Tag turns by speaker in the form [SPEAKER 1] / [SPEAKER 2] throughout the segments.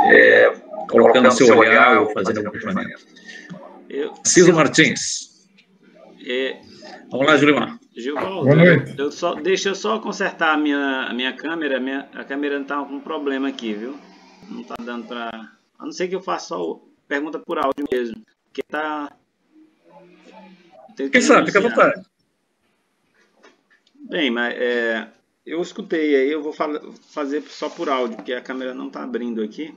[SPEAKER 1] colocando seu olhar ou fazendo algum questionamento. Ciso Martins. Vamos lá, Julimar.
[SPEAKER 2] Gilvaldo,
[SPEAKER 3] boa noite.
[SPEAKER 2] Deixa eu só consertar a minha câmera. A câmera não tá com um problema aqui, viu? Não tá dando para... A não ser que eu faça só pergunta por áudio mesmo. Porque tá...
[SPEAKER 1] Quem sabe, fica à vontade.
[SPEAKER 2] Bem, mas eu escutei aí, eu vou fazer só por áudio, porque a câmera não tá abrindo aqui.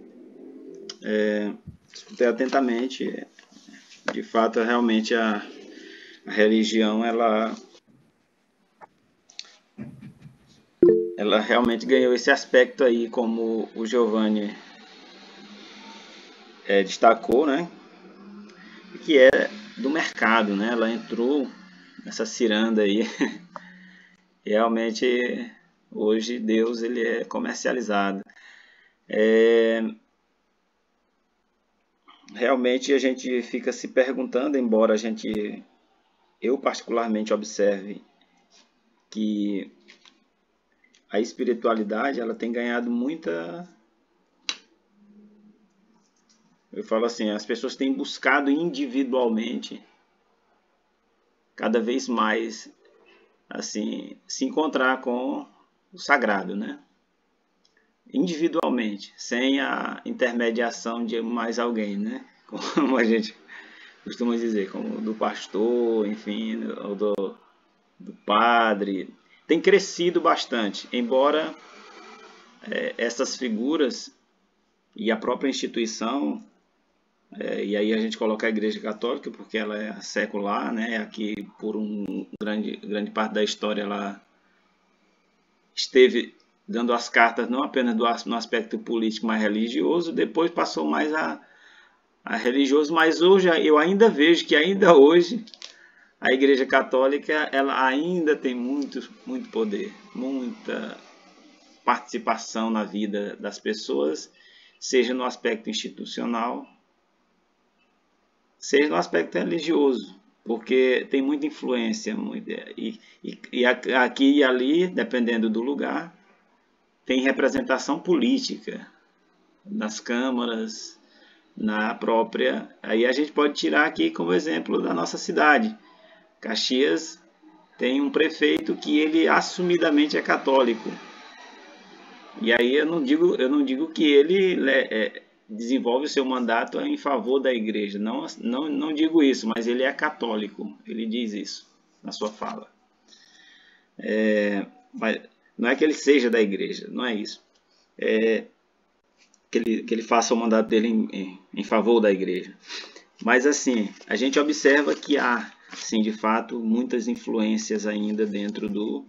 [SPEAKER 2] Escutei atentamente. De fato, realmente a religião, ela realmente ganhou esse aspecto aí, como o Giovanni destacou, né? Que é do mercado, né? Ela entrou nessa ciranda aí. E realmente, hoje, Deus ele é comercializado. Realmente, a gente fica se perguntando, embora eu particularmente observe que a espiritualidade ela tem ganhado muita... Eu falo assim, as pessoas têm buscado individualmente cada vez mais assim se encontrar com o sagrado, né? Individualmente, sem a intermediação de mais alguém, né? Como a gente costuma dizer, como do pastor, enfim, ou do padre. Tem crescido bastante, embora essas figuras e a própria instituição, e aí a gente coloca a Igreja Católica porque ela é secular, né? Aqui por grande parte da história ela esteve dando as cartas não apenas no aspecto político, mas religioso, depois passou mais a religioso, mas hoje eu ainda vejo que ainda hoje a Igreja Católica ela ainda tem muito poder, muita participação na vida das pessoas, seja no aspecto institucional, seja no aspecto religioso, porque tem muita influência, e aqui e ali, dependendo do lugar, tem representação política nas câmaras, na própria... Aí a gente pode tirar aqui como exemplo da nossa cidade. Caxias tem um prefeito que ele assumidamente é católico. E aí eu não digo que ele desenvolve o seu mandato em favor da igreja. Não digo isso, mas ele é católico. Ele diz isso na sua fala. Mas não é que ele seja da igreja, não é isso. Que ele faça o mandato dele em favor da igreja. Mas assim, a gente observa que há, sim, de fato, muitas influências ainda dentro do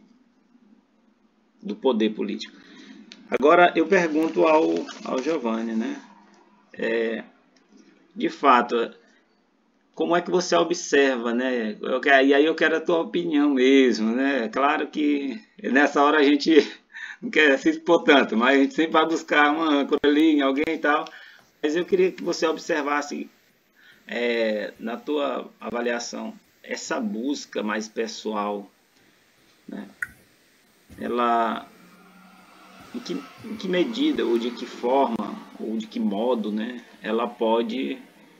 [SPEAKER 2] poder político. Agora eu pergunto ao Giovanni, né? De fato, como é que você observa, né? E aí eu quero a tua opinião mesmo, né? Claro que nessa hora a gente não quer se expor tanto, mas a gente sempre vai buscar uma coelhinha, alguém e tal. Mas eu queria que você observasse, na tua avaliação, essa busca mais pessoal, né? Ela, em que medida, ou de que forma, ou de que modo, né? Ela pode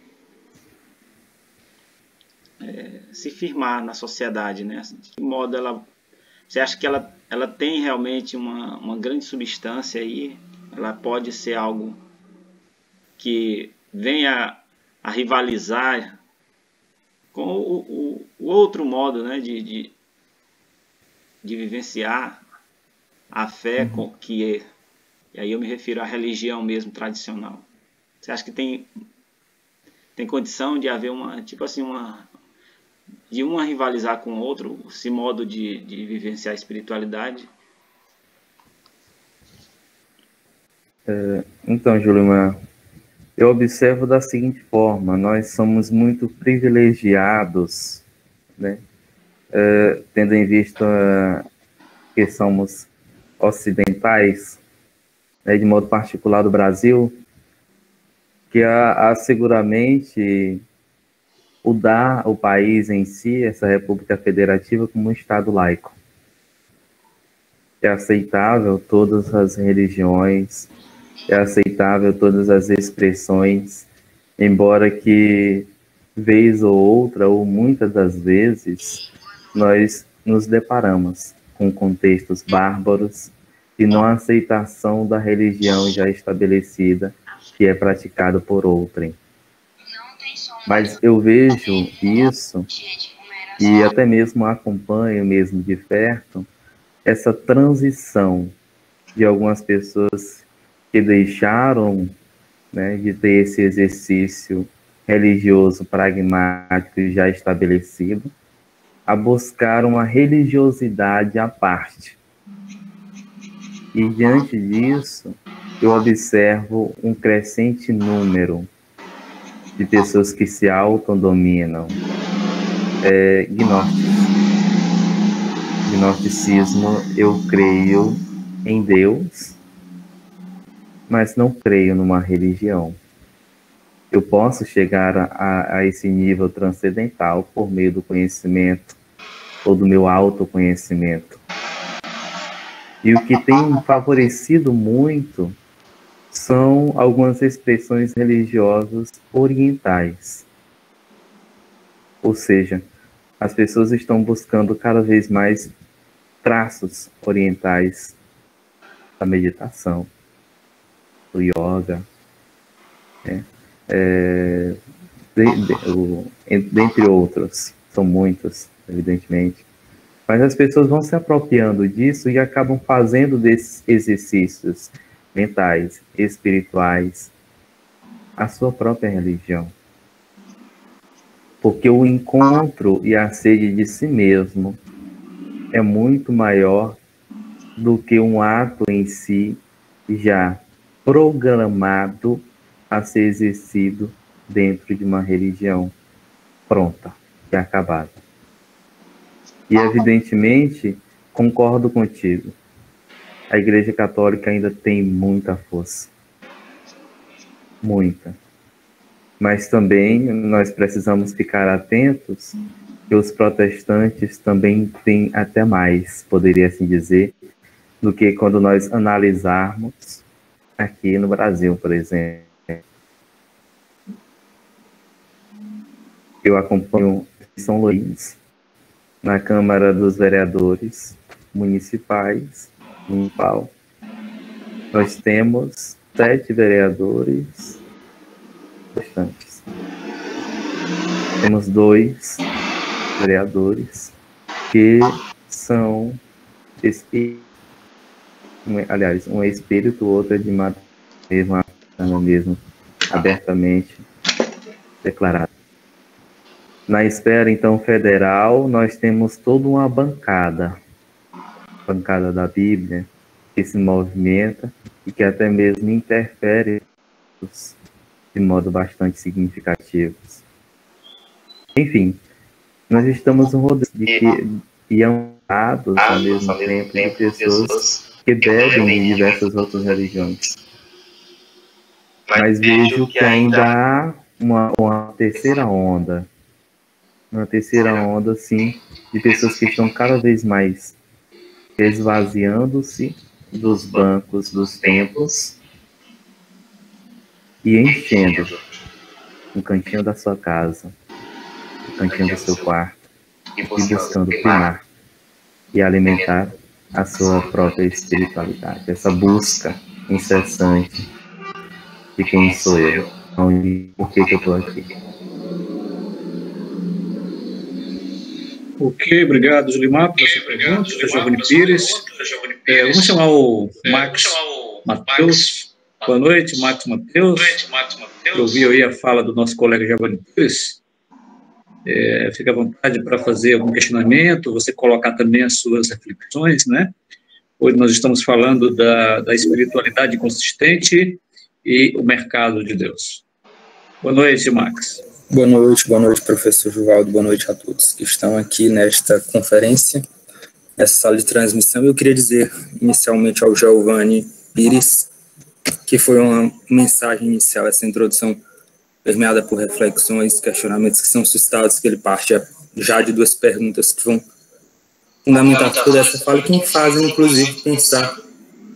[SPEAKER 2] se firmar na sociedade, né? De que modo você acha que ela tem realmente uma grande substância aí? Ela pode ser algo que venha a rivalizar com o outro modo, né, de vivenciar a fé, e aí eu me refiro à religião mesmo tradicional. Você acha que tem condição de haver de uma rivalizar com o outro, esse modo de vivenciar a espiritualidade?
[SPEAKER 4] Então, Julimar, eu observo da seguinte forma: nós somos muito privilegiados, né? Tendo em vista que somos ocidentais, né, de modo particular do Brasil, que há seguramente o país em si, essa República Federativa, como um Estado laico. É aceitável todas as religiões, é aceitável todas as expressões, embora que, vez ou outra, ou muitas das vezes, nós nos deparamos com contextos bárbaros de não aceitação da religião já estabelecida, que é praticada por outrem. Mas eu vejo isso, e até mesmo acompanho mesmo de perto, essa transição de algumas pessoas que deixaram, né, de ter esse exercício religioso pragmático já estabelecido, a buscar uma religiosidade à parte. E diante disso, eu observo um crescente número de pessoas que se autodominam, gnósticos. Gnosticismo, eu creio em Deus, mas não creio numa religião. Eu posso chegar a esse nível transcendental por meio do conhecimento ou do meu autoconhecimento. E o que tem favorecido muito são algumas expressões religiosas orientais. Ou seja, as pessoas estão buscando cada vez mais traços orientais da meditação, do yoga, né? Dentre outros, são muitos, evidentemente. Mas as pessoas vão se apropriando disso e acabam fazendo desses exercícios mentais, espirituais, a sua própria religião. Porque o encontro e a sede de si mesmo é muito maior do que um ato em si já programado a ser exercido dentro de uma religião pronta e acabada. E, evidentemente, concordo contigo. A Igreja Católica ainda tem muita força. Muita. Mas também nós precisamos ficar atentos que os protestantes também têm até mais, poderia assim dizer, do que quando nós analisarmos aqui no Brasil, por exemplo. Eu acompanho São Luís, na Câmara dos Vereadores Municipal. Nós temos 7 vereadores protestantes. Temos 2 vereadores que são um espírito, outro é de mesmo abertamente declarado. Na esfera, então, federal, nós temos toda uma bancada da Bíblia, que se movimenta e que até mesmo interfere de modo bastante significativo. Enfim, nós estamos rodeados e amparados ao mesmo tempo de pessoas que bebem de diversas outras religiões. Mas vejo que ainda há uma terceira onda. Uma terceira onda, sim, de pessoas que estão cada vez mais esvaziando-se dos bancos dos templos e enchendo um cantinho da sua casa, um cantinho do seu quarto, e buscando primar e alimentar a sua própria espiritualidade, essa busca incessante de quem sou eu, por que eu estou aqui.
[SPEAKER 1] Ok, obrigado, Julimar, por essa pergunta. Giovanni Pires. Vamos chamar o Marcos Mateus. Boa noite, Marcos Mateus. Eu ouvi aí a fala do nosso colega Giovanni Pires. Fica à vontade para fazer algum questionamento, você colocar também as suas reflexões, né? Hoje nós estamos falando da espiritualidade consistente e o mercado de Deus. Boa noite, Max.
[SPEAKER 3] Boa noite, professor Juvaldo, boa noite a todos que estão aqui nesta conferência, nessa sala de transmissão. Eu queria dizer inicialmente ao Giovanni Pires que foi uma mensagem inicial, essa introdução permeada por reflexões, questionamentos que são suscitados, que ele parte já de 2 perguntas que vão fundamentar toda essa fala e que me fazem, inclusive, pensar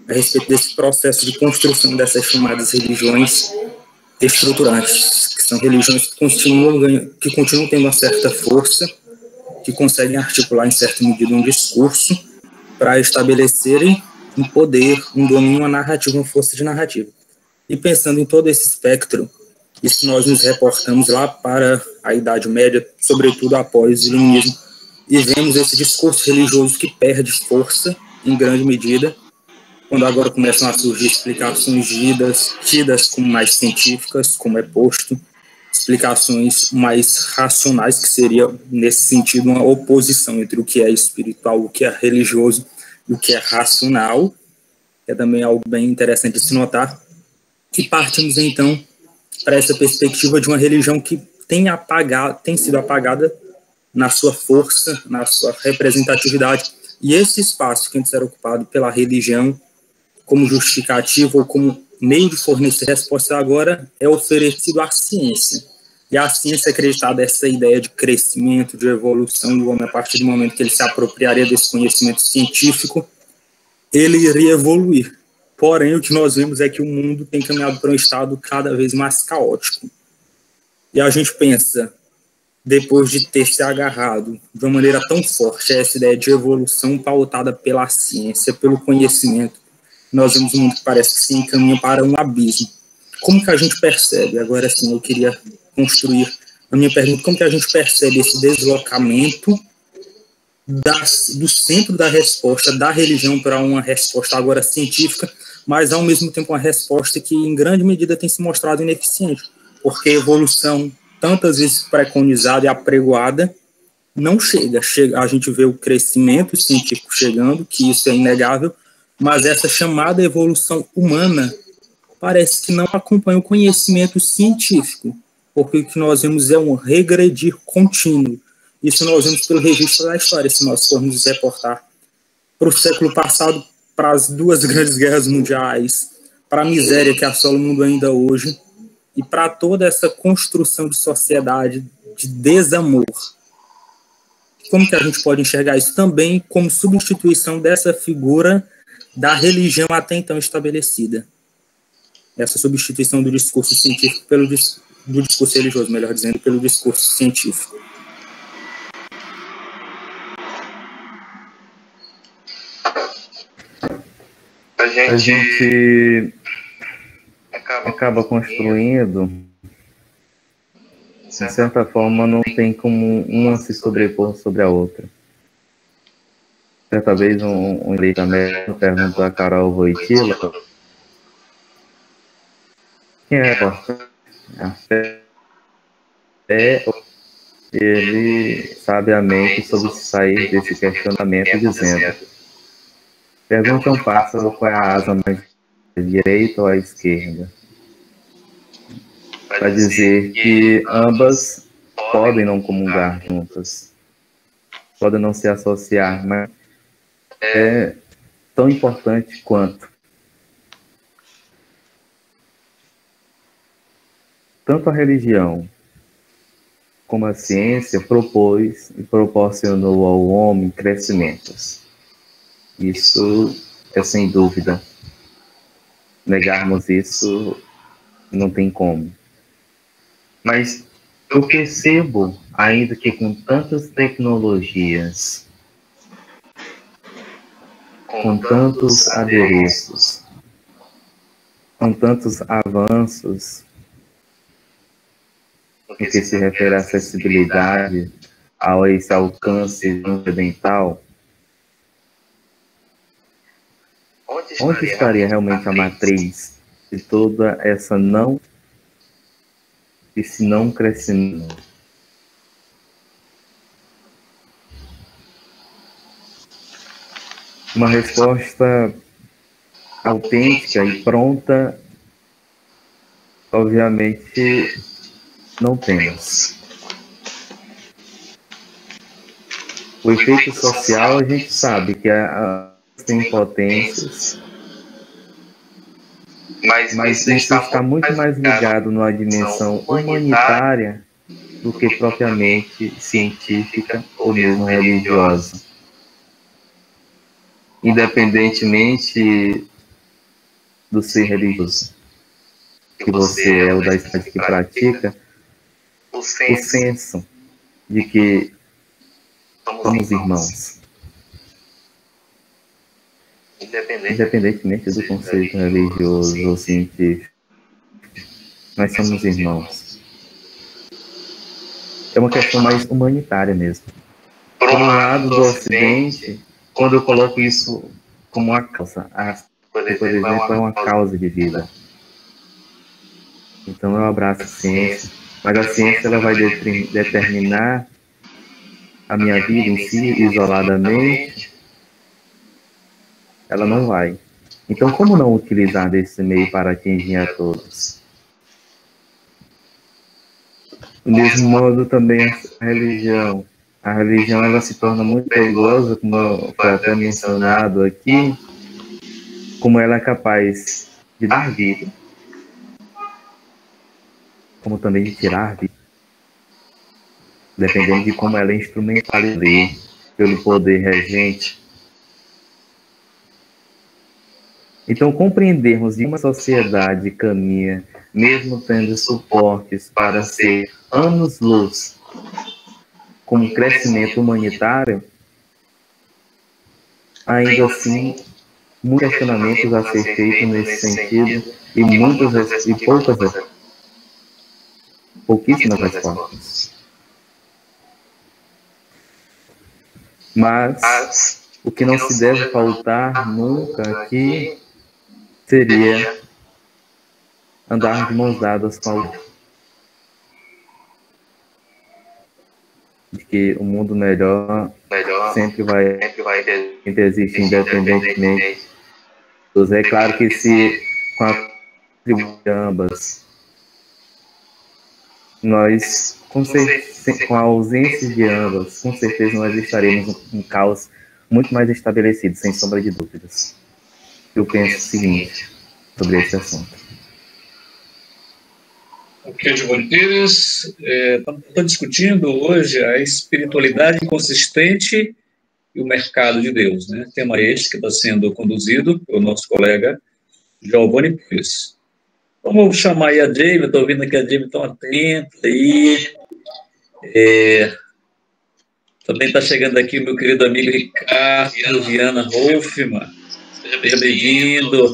[SPEAKER 3] a respeito desse processo de construção dessas chamadas religiões estruturantes, que são religiões que continuam tendo uma certa força, que conseguem articular em certa medida um discurso para estabelecerem um poder, um domínio, uma narrativa, uma força de narrativa. E pensando em todo esse espectro, isso nós nos reportamos lá para a Idade Média, sobretudo após o Iluminismo, e vemos esse discurso religioso que perde força, em grande medida, quando agora começam a surgir explicações tidas como mais científicas, como é posto, explicações mais racionais, que seria, nesse sentido, uma oposição entre o que é espiritual, o que é religioso e o que é racional. É também algo bem interessante de se notar. E partimos, então, para essa perspectiva de uma religião que tem sido apagada na sua força, na sua representatividade. E esse espaço que antes era ocupado pela religião como justificativo ou como meio de fornecer resposta, agora é oferecido à ciência. E a ciência é acreditada essa ideia de crescimento, de evolução do homem, a partir do momento que ele se apropriaria desse conhecimento científico, ele iria evoluir. Porém, o que nós vemos é que o mundo tem caminhado para um estado cada vez mais caótico. E a gente pensa, depois de ter se agarrado de uma maneira tão forte a essa ideia de evolução pautada pela ciência, pelo conhecimento, nós vemos um mundo que parece que se encaminha para um abismo. Como que a gente percebe? Agora sim, eu queria construir a minha pergunta, como que a gente percebe esse deslocamento do centro da resposta da religião para uma resposta agora científica, mas ao mesmo tempo uma resposta que em grande medida tem se mostrado ineficiente, porque a evolução, tantas vezes preconizada e apregoada, não chega. A gente vê o crescimento científico chegando, que isso é inegável, mas essa chamada evolução humana parece que não acompanha o conhecimento científico, porque o que nós vemos é um regredir contínuo. Isso nós vemos pelo registro da história, se nós formos nos reportar para o século passado, para as duas grandes guerras mundiais, para a miséria que assola o mundo ainda hoje, e para toda essa construção de sociedade de desamor. Como que a gente pode enxergar isso também como substituição dessa figura da religião até então estabelecida? Essa substituição do discurso científico do discurso religioso, melhor dizendo, pelo discurso científico.
[SPEAKER 4] A gente acaba construindo, de certa forma, não tem como uma se sobrepor sobre a outra. Certa vez, um eleito americano perguntou a Carol Wojtyla quem é a fé. Ele sabiamente soube sair desse questionamento dizendo: pergunta um pássaro qual é a asa mais à direita ou à esquerda. Para dizer que ambas podem não comungar juntas, podem não se associar, mas é tão importante quanto. Tanto a religião como a ciência propôs e proporcionou ao homem crescimentos. Isso é sem dúvida. Negarmos isso não tem como. Mas eu percebo, ainda que com tantas tecnologias, com tantos adereços, com tantos avanços, no que se refere à acessibilidade, a esse alcance incidental, onde estaria realmente a matriz de toda essa esse não crescimento? Uma resposta autêntica e pronta, obviamente, não temos. O efeito social, a gente sabe que tem potências, mas isso está muito mais ligado numa dimensão humanitária do que propriamente científica ou mesmo religiosa. Independentemente do ser religioso, que você é o da idade que pratica, o senso de que somos irmãos. Independentemente do conceito religioso ou científico, nós somos irmãos. É uma questão mais humanitária mesmo. Por um lado do Ocidente, quando eu coloco isso como uma causa, por exemplo, é uma causa de vida. Então eu abraço a ciência, mas a ciência ela vai determinar a minha vida em si, isoladamente, ela não vai. Então, como não utilizar desse meio para atingir a todos? Do mesmo modo, também a religião. A religião ela se torna muito perigosa, como foi até mencionado aqui, como ela é capaz de dar vida, como também de tirar vida, dependendo de como ela é instrumentalizada pelo poder regente. Então, compreendermos de uma sociedade caminha, mesmo tendo suportes para ser anos-luz, como crescimento humanitário, ainda assim, muitos questionamentos a ser feitos nesse sentido e pouquíssimas respostas. Mas o que não se deve faltar nunca aqui seria andar de mãos dadas com o de que o mundo melhor sempre vai existir independentemente. É claro que se com a tribo de ambas nós, com a ausência de ambas, com certeza nós estaremos um caos muito mais estabelecido, sem sombra de dúvidas. Eu penso o seguinte sobre esse assunto.
[SPEAKER 1] Ok, Giovanni Pires, estamos discutindo hoje a espiritualidade inconsistente e o mercado de Deus, né? Tema este que está sendo conduzido pelo nosso colega Giovanni Pires. Vamos chamar aí a Jamie, estou ouvindo aqui a Jamie tão atenta aí. Também está chegando aqui o meu querido amigo Ricardo Viana Hoffman. Seja bem-vindo.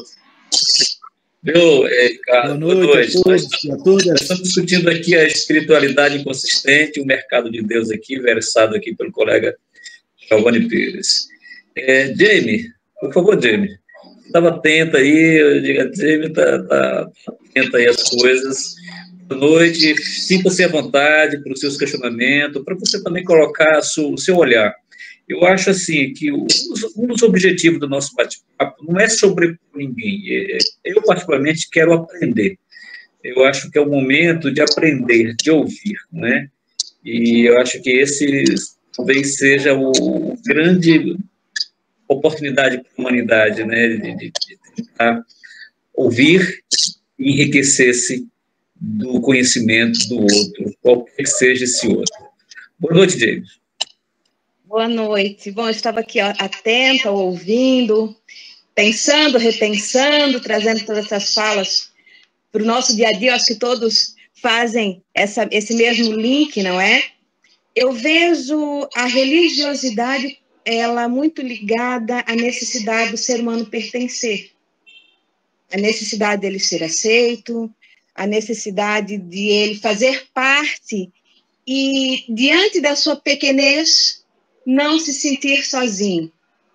[SPEAKER 1] Ricardo, boa noite. Nós estamos discutindo aqui a espiritualidade inconsistente, o mercado de Deus aqui, versado aqui pelo colega Giovanni Pires. Jamie, por favor, Jamie, estava atenta aí, eu digo, a Jamie está atenta aí às coisas. Boa noite, sinta-se à vontade para os seus questionamentos, para você também colocar o seu olhar. Eu acho assim que um dos objetivos do nosso bate-papo não é sobrepor ninguém. Eu, particularmente, quero aprender. Eu acho que é o momento de aprender, de ouvir, né? E eu acho que esse talvez seja o grande oportunidade para a humanidade, né? De tentar ouvir e enriquecer-se do conhecimento do outro, qualquer que seja esse outro. Boa noite, James.
[SPEAKER 5] Boa noite. Bom, eu estava aqui atenta, ouvindo, pensando, repensando, trazendo todas essas falas para o nosso dia a dia. Eu acho que todos fazem esse mesmo link, não é? Eu vejo a religiosidade, ela muito ligada à necessidade do ser humano pertencer, a necessidade dele ser aceito, a necessidade de ele fazer parte e, diante da sua pequenez, não se sentir sozinho.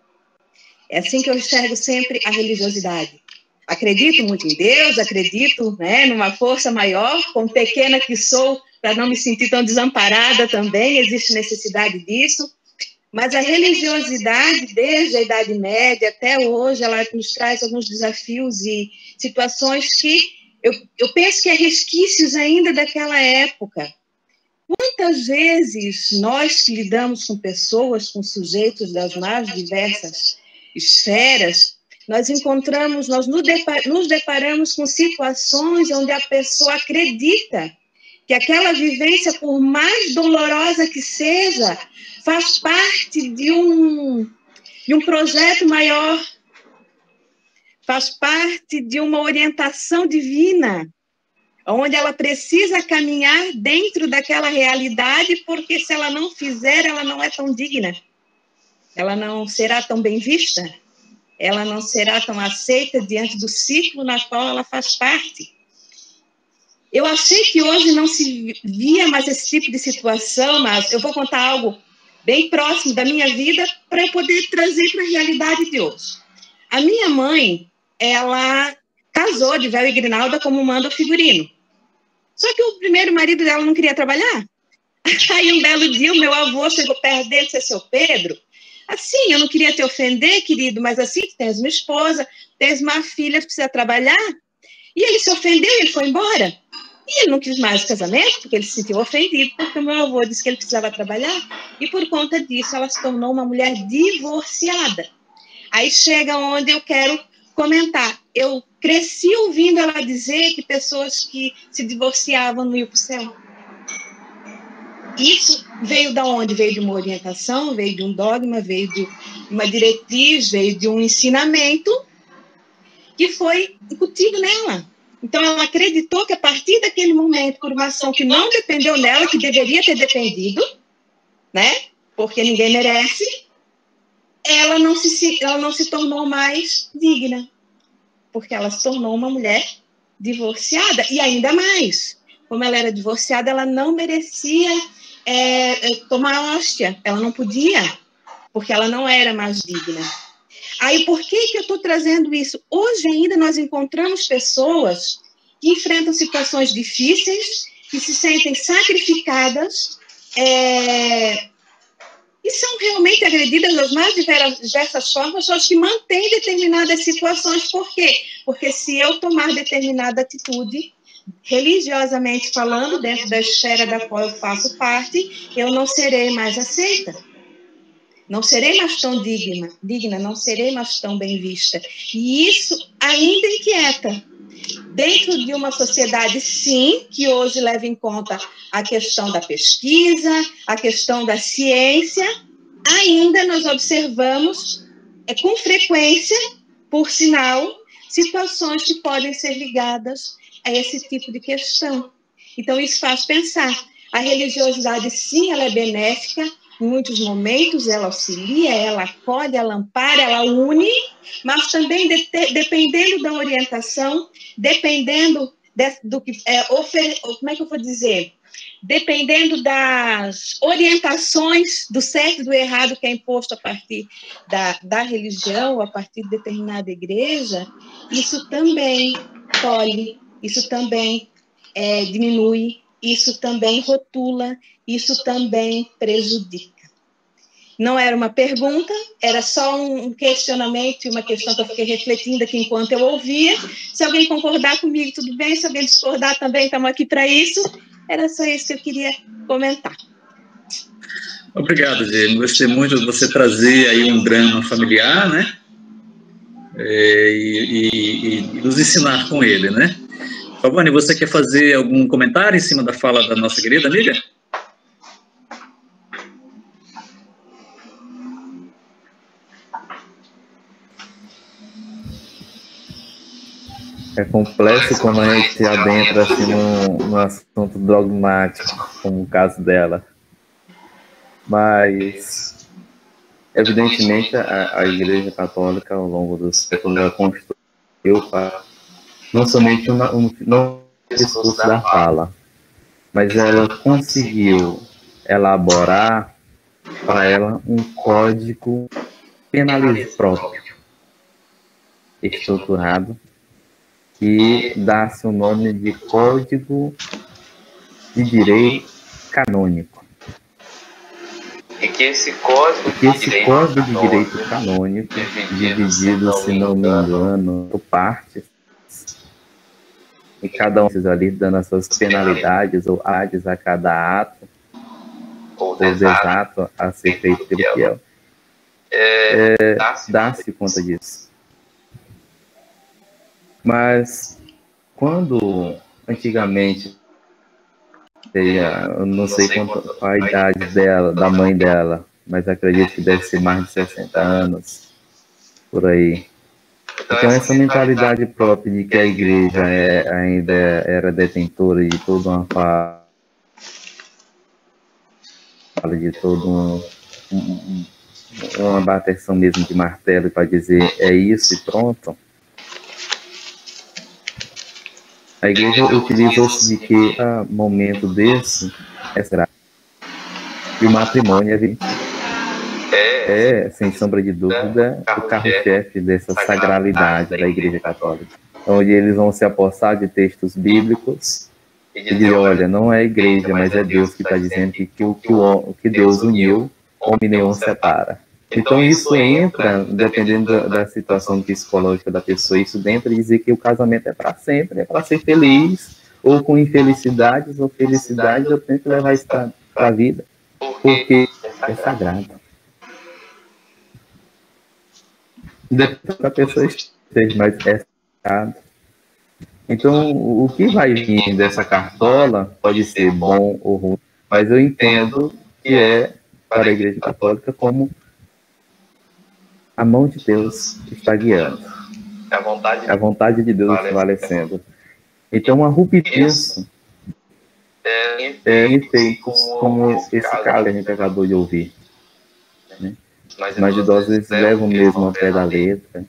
[SPEAKER 5] É assim que eu enxergo sempre a religiosidade. Acredito muito em Deus, acredito, né, numa força maior, como pequena que sou, para não me sentir tão desamparada também, existe necessidade disso. Mas a religiosidade, desde a Idade Média até hoje, ela nos traz alguns desafios e situações que eu penso que é resquícios ainda daquela época. Quantas vezes nós que lidamos com pessoas, com sujeitos das mais diversas esferas, nós nos deparamos com situações onde a pessoa acredita que aquela vivência, por mais dolorosa que seja, faz parte de um projeto maior, faz parte de uma orientação divina, onde ela precisa caminhar dentro daquela realidade, porque se ela não fizer, ela não é tão digna, ela não será tão bem vista, ela não será tão aceita diante do ciclo na qual ela faz parte. Eu achei que hoje não se via mais esse tipo de situação, mas eu vou contar algo bem próximo da minha vida para eu poder trazer para a realidade de hoje. A minha mãe, ela casou de véu e grinalda como manda o figurino. Só que o primeiro marido dela não queria trabalhar. Aí um belo dia o meu avô chegou perto dele e disse: seu Pedro, assim, eu não queria te ofender, querido, mas assim, tu tens uma esposa, tens uma filha, precisa trabalhar. E ele se ofendeu e ele foi embora. E ele não quis mais o casamento, porque ele se sentiu ofendido, porque o meu avô disse que ele precisava trabalhar. E por conta disso, ela se tornou uma mulher divorciada. Aí chega onde eu quero comentar. Eu cresci ouvindo ela dizer que pessoas que se divorciavam não iam para o céu. Isso veio de onde? Veio de uma orientação, veio de um dogma, veio de uma diretriz, veio de um ensinamento que foi incutido nela. Então, ela acreditou que a partir daquele momento, por uma ação que não dependeu nela, que deveria ter dependido, né? Porque ninguém merece, ela não se tornou mais digna, porque ela se tornou uma mulher divorciada. E ainda mais, como ela era divorciada, ela não merecia tomar hóstia, ela não podia, porque ela não era mais digna. Aí, por que eu estou trazendo isso? Hoje ainda nós encontramos pessoas que enfrentam situações difíceis, que se sentem sacrificadas, e são realmente agredidas das mais diversas formas, pessoas que mantêm determinadas situações. Por quê? Porque se eu tomar determinada atitude, religiosamente falando, dentro da esfera da qual eu faço parte, eu não serei mais aceita. Não serei mais tão digna, não serei mais tão bem vista. E isso ainda inquieta. Dentro de uma sociedade, sim, que hoje leva em conta a questão da pesquisa, a questão da ciência, ainda nós observamos, com frequência, por sinal, situações que podem ser ligadas a esse tipo de questão. Então, isso faz pensar. A religiosidade, sim, ela é benéfica. Em muitos momentos, ela auxilia, ela acolhe, ela ampara, ela une, mas também, dependendo da orientação, dependendo do que... como é que eu vou dizer? Dependendo das orientações do certo e do errado que é imposto a partir da religião, a partir de determinada igreja, isso também tolhe, isso também diminui, isso também rotula, isso também prejudica. Não era uma pergunta, era só um questionamento e uma questão que eu fiquei refletindo aqui enquanto eu ouvia. Se alguém concordar comigo, tudo bem. Se alguém discordar também, estamos aqui para isso. Era só isso que eu queria comentar.
[SPEAKER 1] Obrigado, Gê. Gostei muito de você trazer aí um drama familiar, né? E nos ensinar com ele, né? Pavani, você quer fazer algum comentário em cima da fala da nossa querida amiga?
[SPEAKER 4] É complexo quando a gente adentra assim, no assunto dogmático, como o caso dela. Mas, evidentemente, a Igreja Católica, ao longo dos séculos, ela construiu não somente um discurso da fala, mas ela conseguiu elaborar para ela um código penalista próprio, estruturado, que dá-se o nome de Código de Direito Canônico.
[SPEAKER 3] E que esse Código
[SPEAKER 4] de Direito Canônico, dividido, se não me engano, por partes, e cada um ali dando as suas penalidades ou ades a cada ato, ou desato a ser feito pelo fiel. Dá-se conta disso. Mas, quando antigamente, eu não sei qual a idade dela, da mãe dela, mas acredito que deve ser mais de 60 anos, por aí. Então, essa mentalidade própria de que a igreja ainda era detentora de toda uma fala, de todo uma bateção mesmo de martelo para dizer é isso e pronto. A igreja utilizou-se de que a momento desse e o matrimônio é, sem sombra de dúvida, o carro-chefe dessa sagralidade da Igreja Católica, onde eles vão se apossar de textos bíblicos e dizer, olha, não é a igreja, mas é Deus que está dizendo que o que Deus uniu, homem nenhum separa. Então isso entra, dependendo da situação psicológica da pessoa, isso entra e dizer que o casamento é para sempre, é para ser feliz, ou com infelicidades ou felicidades, eu tenho que levar isso para a vida, porque é sagrado. Depois que a pessoa esteja mais sagrado. Então, o que vai vir dessa cartola pode ser bom ou ruim, mas eu entendo que é para a Igreja Católica como a mão de Deus está guiando, a vontade de Deus prevalecendo. Então, a ruptura em efeitos como esse cara que a gente acabou de ouvir. Né? Mas idosos eles levam mesmo ao pé da letra.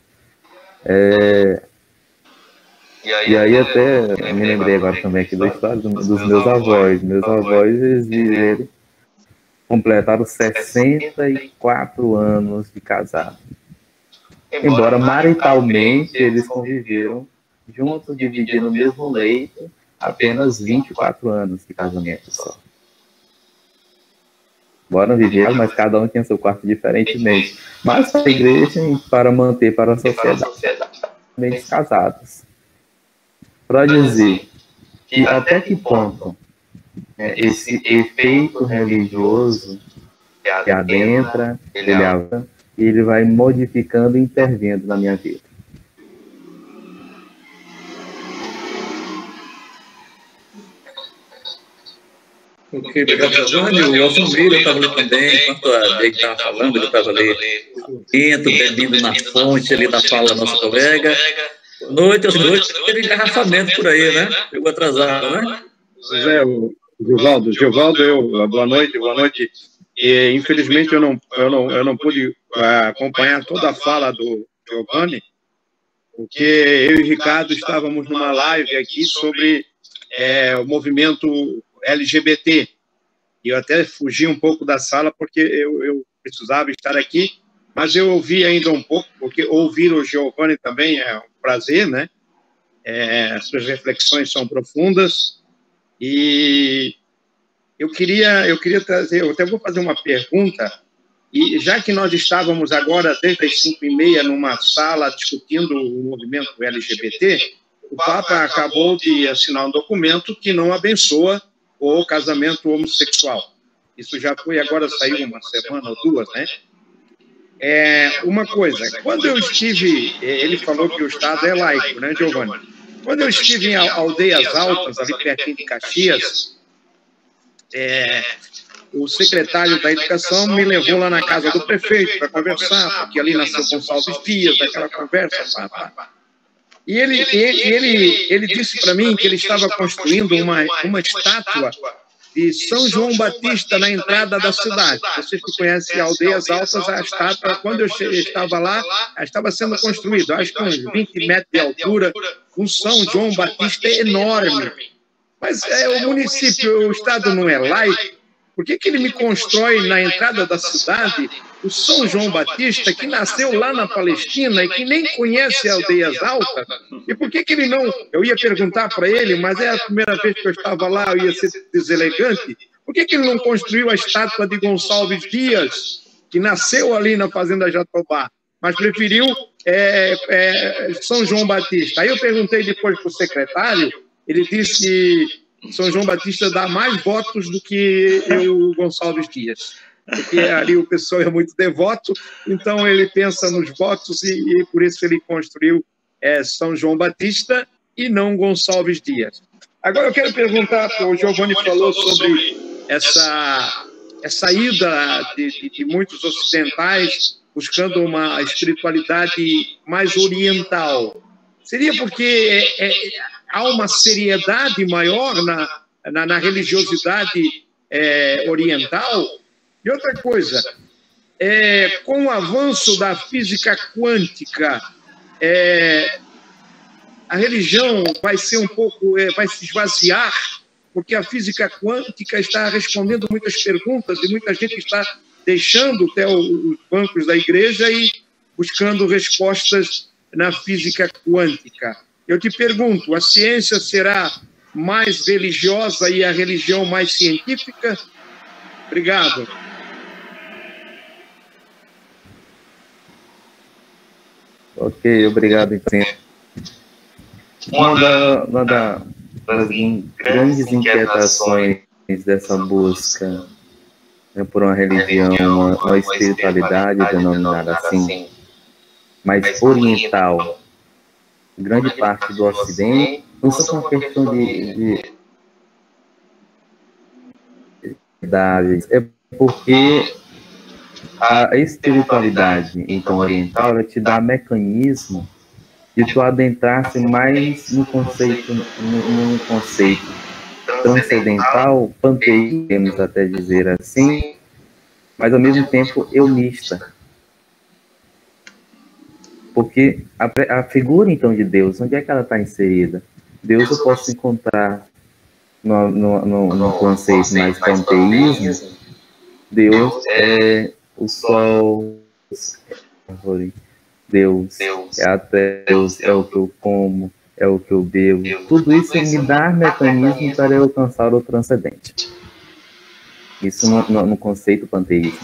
[SPEAKER 4] E aí até me lembrei agora também aqui da história dos meus avós. Meus avós, eles viveram, completaram 64 anos de casado. Embora maritalmente eles conviveram juntos, dividindo o mesmo leito, apenas 24 anos de casamento só. Embora viveram, mas cada um tinha seu quarto diferentemente. Mas para a igreja, para manter para a sociedade, bem casados. Para dizer que até que ponto esse efeito religioso que adentra, ele vai modificando e intervindo na minha vida.
[SPEAKER 1] Ok, obrigado, Giovanni. O Alfamiro estava ali também, enquanto a Diego estava falando, ele estava ali dentro, bebendo na fonte ali da fala da nossa colega. Boa noite, teve engarrafamento por aí, né? Chegou atrasado, né?
[SPEAKER 6] Pois é, o Gilvaldo, boa noite. E, infelizmente, eu não pude acompanhar toda a fala do Giovanni, porque eu e o Ricardo estávamos numa live aqui sobre o movimento LGBT. E eu até fugi um pouco da sala porque eu precisava estar aqui, mas eu ouvi ainda um pouco, porque ouvir o Giovanni também é um prazer, né? As suas reflexões são profundas. E eu queria trazer, eu até vou fazer uma pergunta, e já que nós estávamos agora desde as 5h30 numa sala discutindo o movimento LGBT, o Papa acabou de assinar um documento que não abençoa o casamento homossexual. Isso já foi, agora saiu uma semana ou duas, né? Uma coisa, quando eu estive, ele falou que o Estado é laico, né, Giovanni? Quando eu estive em Aldeias Altas, ali pertinho de Caxias, o secretário da Educação me levou lá na casa do prefeito para conversar, porque ali nasceu Gonçalves Dias, aquela conversa, E ele disse para mim que ele estava construindo uma estátua de São João Batista na entrada da cidade. Vocês que conhecem Aldeias Altas, a estátua, quando eu estava lá, estava sendo construída, acho que uns 20 metros de altura, um São João Batista enorme. Mas o município, o Estado não é laico, por que ele me constrói na entrada da cidade o São João Batista, que nasceu lá na Palestina e que nem conhece Aldeias Altas? E por que ele não... Eu ia perguntar para ele, mas é a primeira vez que eu estava lá, eu ia ser deselegante. Por que ele não construiu a estátua de Gonçalves Dias, que nasceu ali na Fazenda Jatobá, mas preferiu São João Batista? Aí eu perguntei depois para o secretário, ele disse que São João Batista dá mais votos do que o Gonçalves Dias, porque ali o pessoal é muito devoto, então ele pensa nos votos e por isso ele construiu São João Batista e não Gonçalves Dias. Agora eu quero perguntar, o Giovanni falou sobre essa ida de muitos ocidentais buscando uma espiritualidade mais oriental? Seria porque há uma seriedade maior na religiosidade oriental? E outra coisa, com o avanço da física quântica, a religião vai ser um pouco, vai se esvaziar, porque a física quântica está respondendo muitas perguntas e muita gente está deixando até os bancos da igreja e buscando respostas na física quântica. Eu te pergunto, a ciência será mais religiosa e a religião mais científica? Obrigado.
[SPEAKER 4] Ok, obrigado, então. Uma das grandes inquietações dessa busca por uma religião, uma espiritualidade denominada assim, mais oriental, grande parte do Ocidente, não só uma questão de é porque a espiritualidade, então, oriental, ela te dá mecanismo de tu adentrar-se mais no conceito transcendental, panteísta, podemos até dizer assim, mas ao mesmo tempo eunista. Porque a figura, então, de Deus, onde é que ela está inserida? Deus eu posso encontrar no conceito mais panteísmo. Deus é o sol, Deus é a terra, Deus é o que eu como, é o que eu bebo. Tudo isso me dá mecanismo para eu alcançar o transcendente. Isso no conceito panteísmo.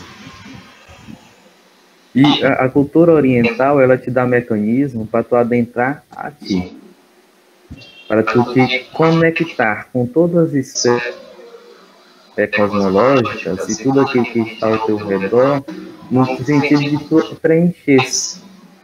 [SPEAKER 4] E a cultura oriental, ela te dá mecanismo para tu adentrar a ti. Para tu te conectar com todas as esferas cosmológicas e tudo aquilo que está ao teu redor, no sentido de tu preencher-se.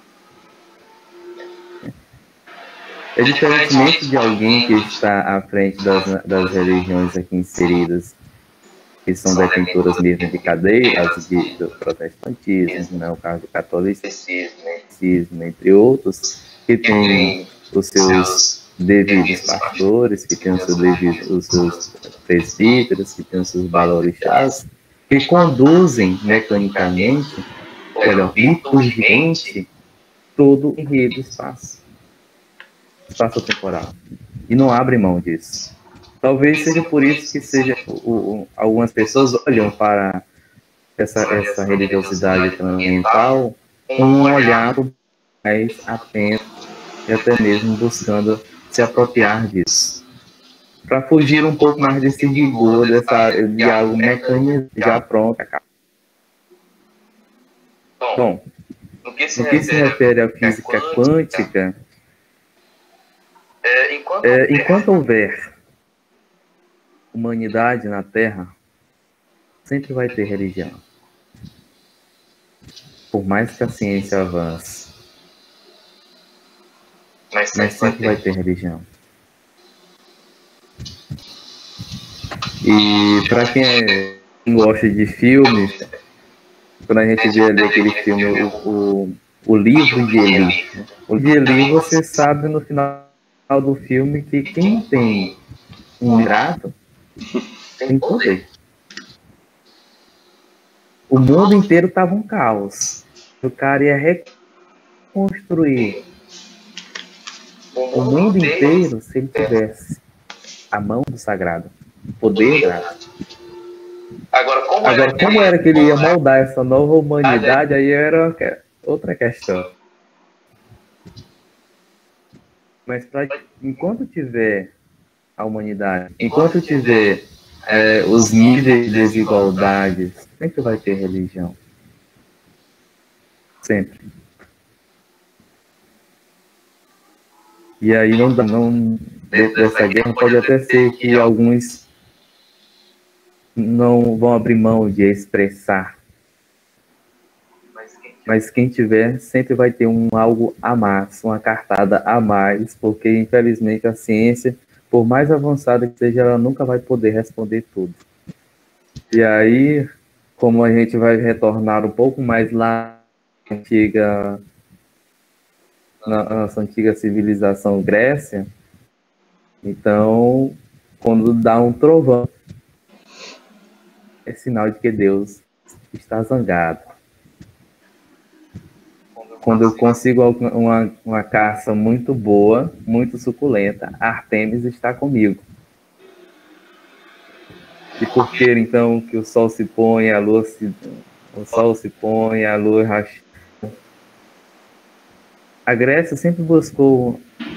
[SPEAKER 4] É diferentemente de alguém que está à frente das religiões aqui inseridas, que são detentoras mesmo de cadeias do protestantismo, né, o caso do catolicismo, entre outros, que tem os seus devidos pastores, que tem os seus presbíteros, que tem os seus balorixás, que conduzem mecanicamente, liturgicamente, todo o enredo espaço-temporal. E não abre mão disso. Talvez seja por isso que algumas pessoas olham para essa religiosidade transcendental com um olhar mais atento e até mesmo buscando se apropriar disso. Para fugir um pouco mais desse rigor, de algo mecânico já pronto. Bom, no que se refere à física quântica, enquanto houver humanidade na Terra, sempre vai ter religião. Por mais que a ciência avance, mas sempre vai ter religião. E para quem gosta de filmes, quando a gente vê ali aquele filme, o livro de Eli. O de Eli, você sabe no final do filme que quem tem um mirato tem poder. O mundo inteiro estava um caos. O cara ia reconstruir o mundo inteiro se ele tivesse a mão do sagrado, o poder sagrado. Agora, como era que ele ia moldar essa nova humanidade, aí era outra questão. Mas enquanto tiver a humanidade, enquanto tiver os níveis de desigualdades, sempre vai ter religião. Sempre. E aí dentro dessa guerra pode até ser que alguns não vão abrir mão de expressar. Mas quem tiver sempre vai ter algo a mais, uma cartada a mais, porque infelizmente a ciência, por mais avançada que seja, ela nunca vai poder responder tudo. E aí, como a gente vai retornar um pouco mais lá nossa antiga civilização Grécia, então, quando dá um trovão, é sinal de que Deus está zangado. Quando eu consigo uma caça muito boa, muito suculenta, Artemis está comigo. E por que, então, que o sol se põe, a lua racha? A Grécia sempre buscou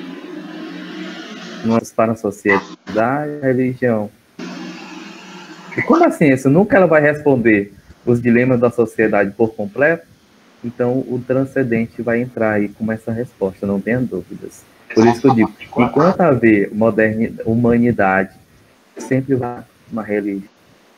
[SPEAKER 4] para a sociedade, a religião. E como a ciência nunca ela vai responder os dilemas da sociedade por completo, então o transcendente vai entrar aí com essa resposta, não tenha dúvidas. Por isso que eu digo, enquanto haver humanidade, sempre vai uma religião.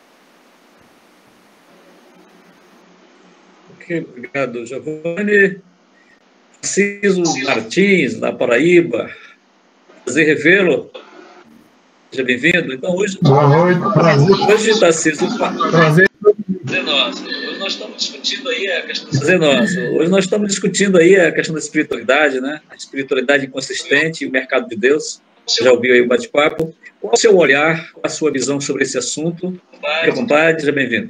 [SPEAKER 1] Ok, obrigado, Giovanni. Ciso Martins, da Paraíba. Prazer revê-lo. Seja bem-vindo. Então, hoje.
[SPEAKER 7] Boa noite, prazer.
[SPEAKER 1] Hoje, Tarcísio.
[SPEAKER 7] Prazer.
[SPEAKER 1] Hoje nós estamos discutindo aí a questão. Hoje nós estamos discutindo aí a questão da espiritualidade, né? A espiritualidade inconsistente e o mercado de Deus. Você já ouviu aí o bate-papo? Qual o seu olhar, qual a sua visão sobre esse assunto? Fique à vontade, seja bem-vindo.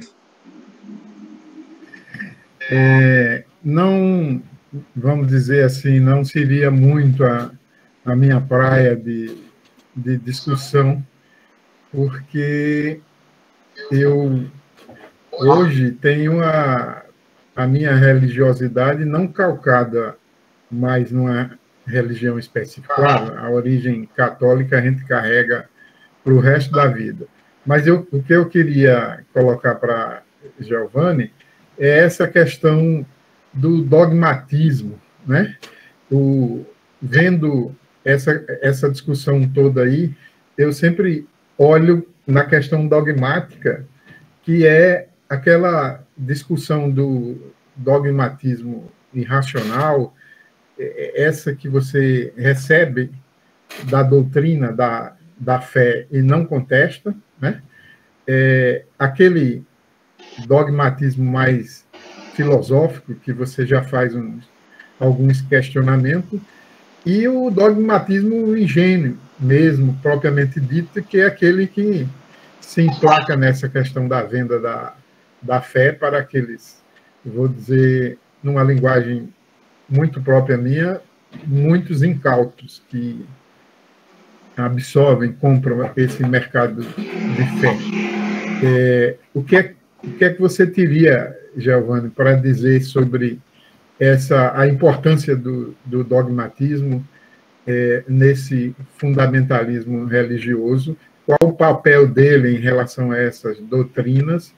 [SPEAKER 7] Não, vamos dizer assim, não seria muito a minha praia de discussão, porque eu hoje tenho a minha religiosidade não calcada mais numa religião específica. Claro, a origem católica a gente carrega para o resto da vida. Mas o que eu queria colocar para Giovanni é essa questão do dogmatismo, né? Vendo essa discussão toda aí, eu sempre olho na questão dogmática, que é aquela discussão do dogmatismo irracional, essa que você recebe da doutrina, da fé e não contesta, né? Aquele dogmatismo mais filosófico, que você já faz alguns questionamentos, e o dogmatismo ingênuo mesmo, propriamente dito, que é aquele que se emplaca nessa questão da venda da fé para aqueles, vou dizer, numa linguagem muito própria minha, muitos incautos que absorvem, compram esse mercado de fé. O que é que você teria, Giovanni, para dizer sobre a importância do dogmatismo nesse fundamentalismo religioso? Qual o papel dele em relação a essas doutrinas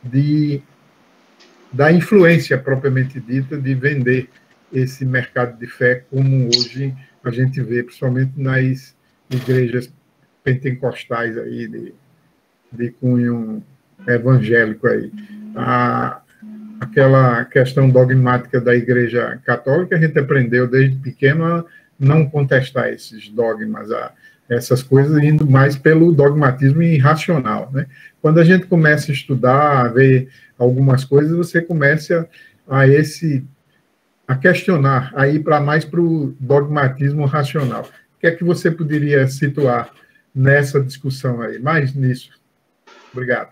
[SPEAKER 7] da influência propriamente dita de vender esse mercado de fé, como hoje a gente vê, principalmente nas igrejas pentecostais aí de cunho evangélico aí. Aquela questão dogmática da Igreja Católica, a gente aprendeu desde pequeno a não contestar esses dogmas, essas coisas, indo mais pelo dogmatismo irracional, né? Quando a gente começa a estudar, a ver algumas coisas, você começa a questionar, a ir mais para o dogmatismo racional. O que é que você poderia situar nessa discussão aí? Mais nisso. Obrigado.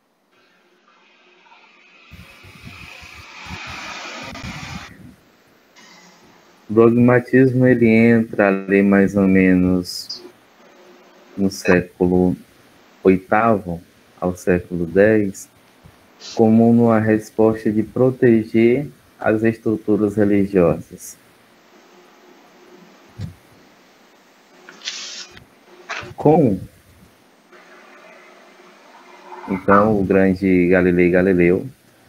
[SPEAKER 4] O dogmatismo ele entra ali mais ou menos no século VIII ao século X, como uma resposta de proteger as estruturas religiosas. Então, o grande Galileu,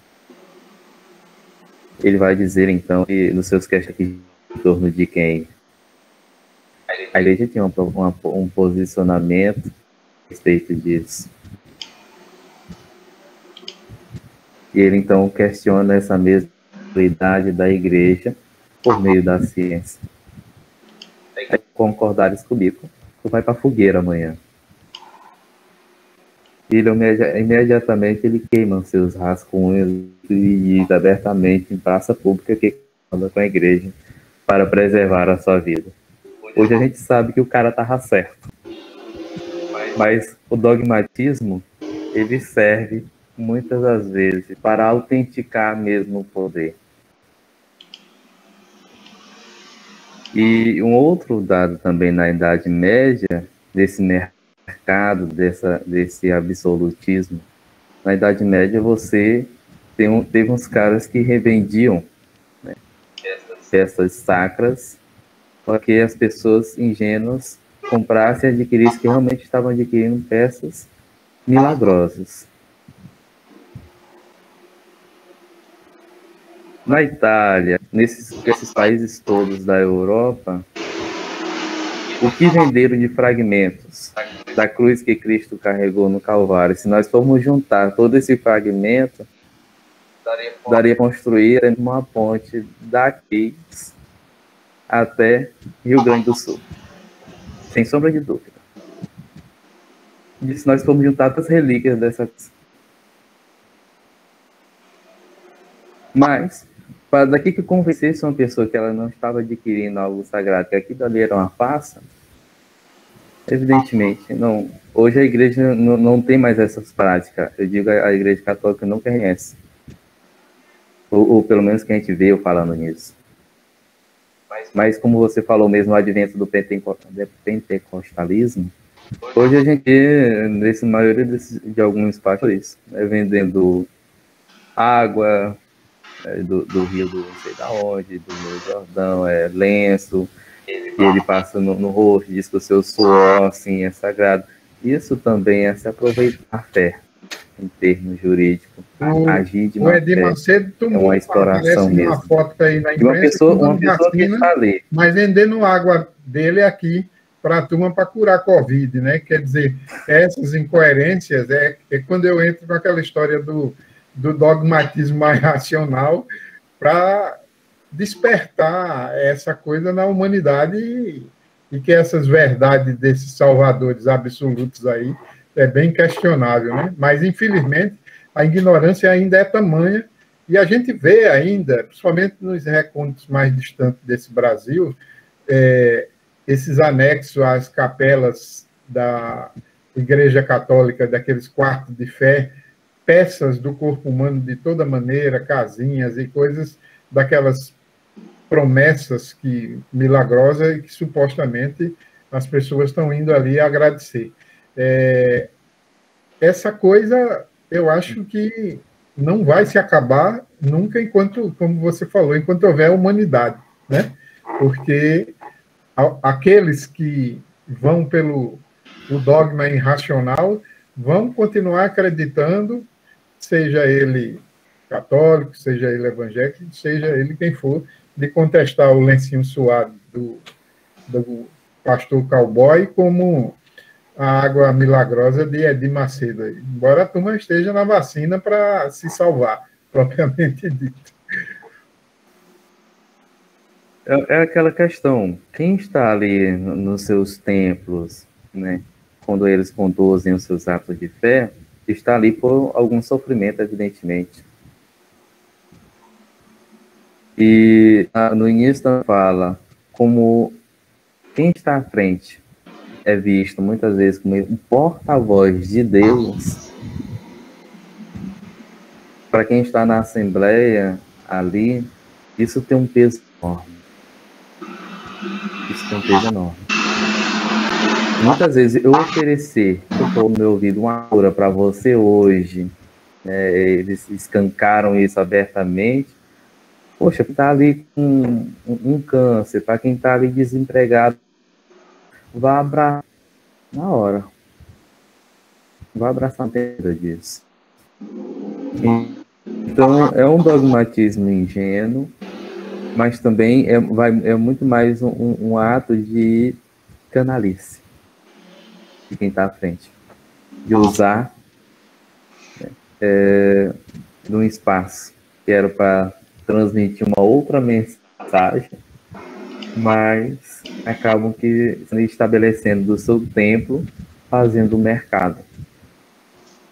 [SPEAKER 4] ele vai dizer, então, que nos seus questionamentos em torno de quem a igreja tinha um posicionamento a respeito disso. E ele, então, questiona essa mesma realidade da igreja por meio da ciência. Se concordares comigo, tu vai para a fogueira amanhã. imediatamente ele queima seus rascunhos e diz abertamente em praça pública que anda com a igreja para preservar a sua vida. Hoje a gente sabe que o cara estava certo, mas o dogmatismo ele serve muitas das vezes para autenticar mesmo o poder. E um outro dado também na Idade Média, desse mercado, desse absolutismo, na Idade Média você teve uns caras que revendiam, né, peças sacras para que as pessoas ingênuas comprassem e adquirissem, que realmente estavam adquirindo peças milagrosas. Na Itália, nesses países todos da Europa, o que venderam de fragmentos da cruz que Cristo carregou no Calvário, se nós formos juntar todo esse fragmento, daria para construir uma ponte daqui até Rio Grande do Sul, sem sombra de dúvida. E se nós formos juntar todas as relíquias dessas. Mas, para daqui que convencesse uma pessoa que ela não estava adquirindo algo sagrado, que aquilo ali era uma farsa, evidentemente, não. Hoje a igreja não tem mais essas práticas. Eu digo, a igreja católica não reconhece. Ou pelo menos que a gente veio falando nisso. Mas como você falou mesmo, o advento do pentecostalismo, hoje a gente vê, nessa maioria de alguns pastores, vendendo água do rio do não sei da onde, do Rio Jordão, lenço, e ele passa no rosto, diz que o seu suor assim, é sagrado. Isso também é se aproveitar a fé, em termos jurídicos. Agir de má
[SPEAKER 7] Edir
[SPEAKER 4] fé
[SPEAKER 7] Macedo
[SPEAKER 4] é uma exploração mesmo.
[SPEAKER 7] Uma foto aí na
[SPEAKER 4] E
[SPEAKER 7] imprensa,
[SPEAKER 4] uma pessoa que está ali.
[SPEAKER 7] mas vendendo água dele aqui para a turma para curar Covid, né? Quer dizer, essas incoerências é quando eu entro naquela história do dogmatismo mais racional para despertar essa coisa na humanidade e que essas verdades desses salvadores absolutos aí é bem questionável, né? Mas, infelizmente, a ignorância ainda é tamanha e a gente vê ainda, principalmente nos recônditos mais distantes desse Brasil, esses anexos às capelas da Igreja Católica, daqueles quartos de fé, peças do corpo humano de toda maneira, casinhas e coisas daquelas promessas milagrosas e que supostamente as pessoas estão indo ali agradecer. Essa coisa, eu acho que não vai se acabar nunca enquanto, como você falou, enquanto houver humanidade, né? Porque aqueles que vão pelo o dogma irracional vão continuar acreditando, seja ele católico, seja ele evangélico, seja ele quem for, de contestar o lencinho suado do pastor cowboy como a água milagrosa de Edir Macedo. Embora a turma esteja na vacina para se salvar, propriamente dito.
[SPEAKER 4] É aquela questão, quem está ali nos seus templos, né, quando eles conduzem os seus atos de fé, está ali por algum sofrimento, evidentemente. E no início da fala, como quem está à frente é visto muitas vezes como um porta-voz de Deus, para quem está na Assembleia ali, isso tem um peso enorme. Isso tem um peso enorme. Muitas vezes eu oferecer, eu estou no meu ouvido, uma cura para você hoje, né, eles escancaram isso abertamente. Poxa, quem está ali com um câncer, para quem está ali desempregado, vai abraçar na hora. Vai abraçar a perda disso. Então, é um dogmatismo ingênuo, mas também é muito mais um ato de canalice de quem está à frente. De usar num espaço que era para transmitir uma outra mensagem, mas acabam que estabelecendo do seu templo, fazendo o mercado.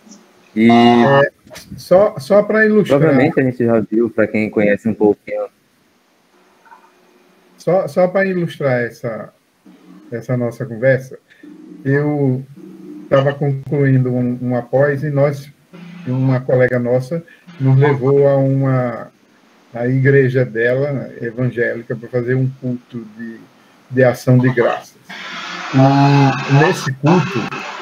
[SPEAKER 4] E
[SPEAKER 7] só para ilustrar...
[SPEAKER 4] Provavelmente a gente já viu, para quem conhece um pouquinho.
[SPEAKER 7] Só para ilustrar essa nossa conversa, eu estava concluindo uma pós e uma colega nossa nos levou a igreja dela, evangélica, para fazer um culto de ação de graças. E nesse culto,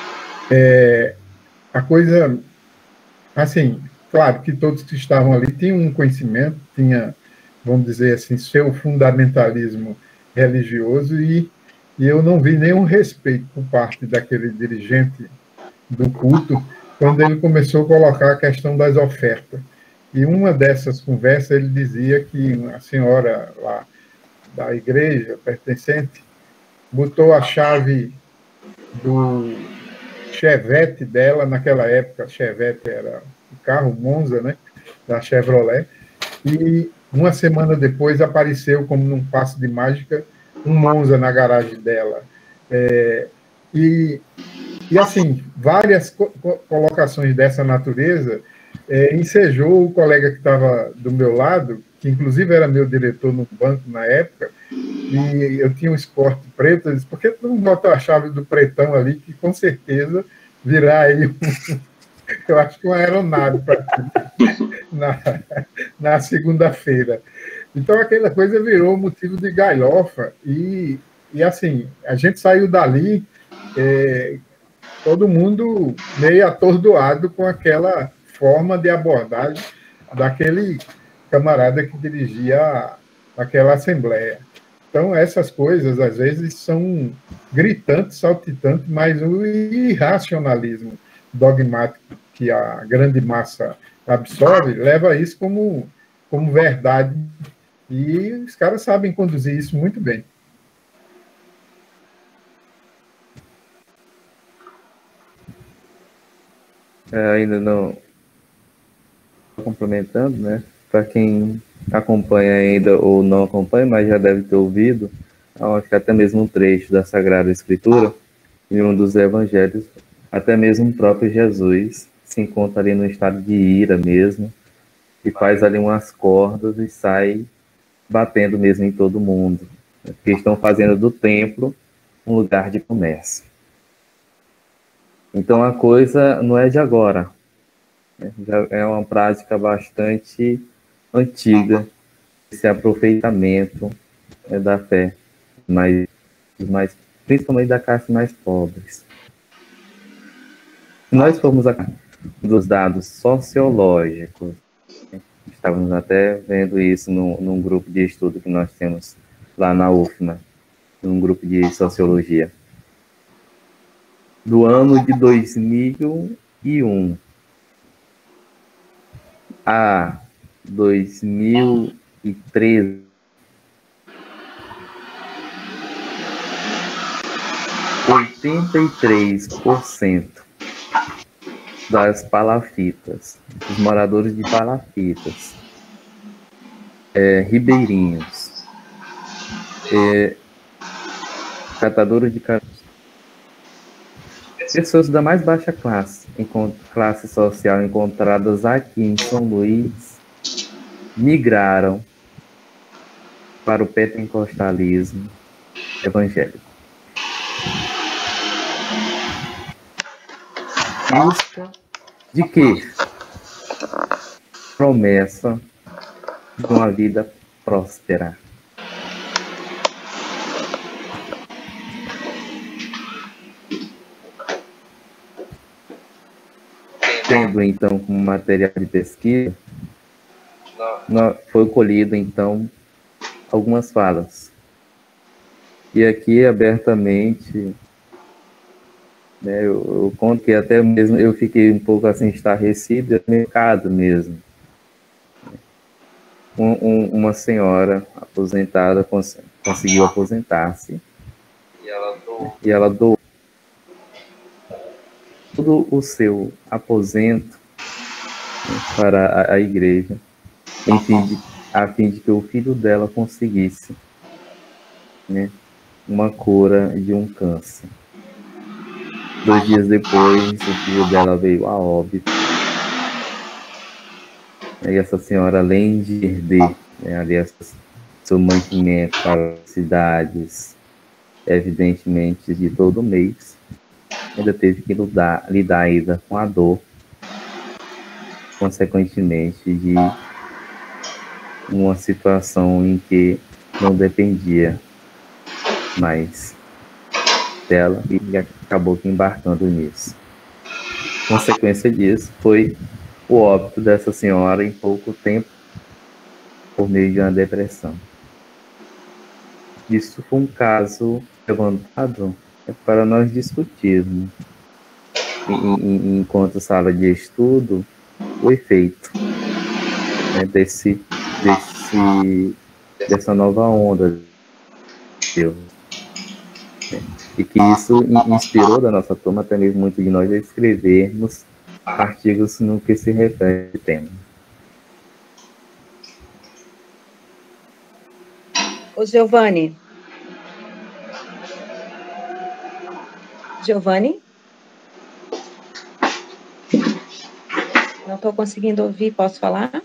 [SPEAKER 7] a coisa, assim, claro que todos que estavam ali tinham um conhecimento, vamos dizer assim, seu fundamentalismo religioso, e eu não vi nenhum respeito por parte daquele dirigente do culto quando ele começou a colocar a questão das ofertas. E uma dessas conversas ele dizia que a senhora lá da igreja pertencente botou a chave do Chevette dela, naquela época Chevette era o carro Monza, né, da Chevrolet, e uma semana depois apareceu, como num passe de mágica, um Monza na garagem dela. E assim, várias colocações dessa natureza ensejou o colega que estava do meu lado, que inclusive era meu diretor no banco na época, e eu tinha um Sport preto. Eu disse: por que tu não bota a chave do pretão ali, que com certeza virá aí eu acho que uma aeronave na segunda-feira. Então aquela coisa virou motivo de galhofa, e assim, a gente saiu dali, todo mundo meio atordoado com aquela forma de abordagem daquele camarada que dirigia aquela assembleia. Então, essas coisas, às vezes, são gritantes, saltitantes, mas o irracionalismo dogmático que a grande massa absorve leva isso como verdade, e os caras sabem conduzir isso muito bem.
[SPEAKER 4] Ainda não complementando, né? Para quem acompanha ainda ou não acompanha, mas já deve ter ouvido, acho que até mesmo um trecho da Sagrada Escritura, em um dos evangelhos, até mesmo o próprio Jesus se encontra ali no estado de ira mesmo, e faz ali umas cordas e sai batendo mesmo em todo mundo, porque estão fazendo do templo um lugar de comércio. Então a coisa não é de agora, já é uma prática bastante antiga, esse aproveitamento da fé, mas principalmente da classe mais pobres. Se nós formos dos dados sociológicos, estávamos até vendo isso num grupo de estudo que nós temos lá na UFMA, num grupo de sociologia, do ano de 2001 a 2013, 83% das palafitas, os moradores de palafitas, ribeirinhos, catadores de caroço, pessoas da mais baixa classe social encontradas aqui em São Luís, migraram para o pentecostalismo evangélico. Busca de quê? Promessa de uma vida próspera. Tendo, então, como material de pesquisa, foi colhido, então, algumas falas. E aqui, abertamente, né, eu conto que até mesmo eu fiquei um pouco assim, estarrecido, mercado mesmo. Uma senhora aposentada conseguiu aposentar-se, e ela doou todo o seu aposento, né, para a igreja, a fim de que o filho dela conseguisse, né, uma cura de um câncer. 2 dias depois, o filho dela veio a óbito E essa senhora, além de perder, né, aliás, seu mantimento para as cidades, evidentemente, de todo mês, ainda teve que lidar ainda com a dor, consequentemente, de uma situação em que não dependia mais dela e acabou que embarcando nisso. Consequência disso foi o óbito dessa senhora em pouco tempo por meio de uma depressão. Isso foi um caso levantado para nós discutirmos, enquanto sala de estudo, o efeito, né, dessa nova onda de Deus. E que isso inspirou da nossa turma, até mesmo muitos de nós, a escrevermos artigos no que se refere ao tema.
[SPEAKER 5] Ô, Giovanni? Não estou conseguindo ouvir, posso falar?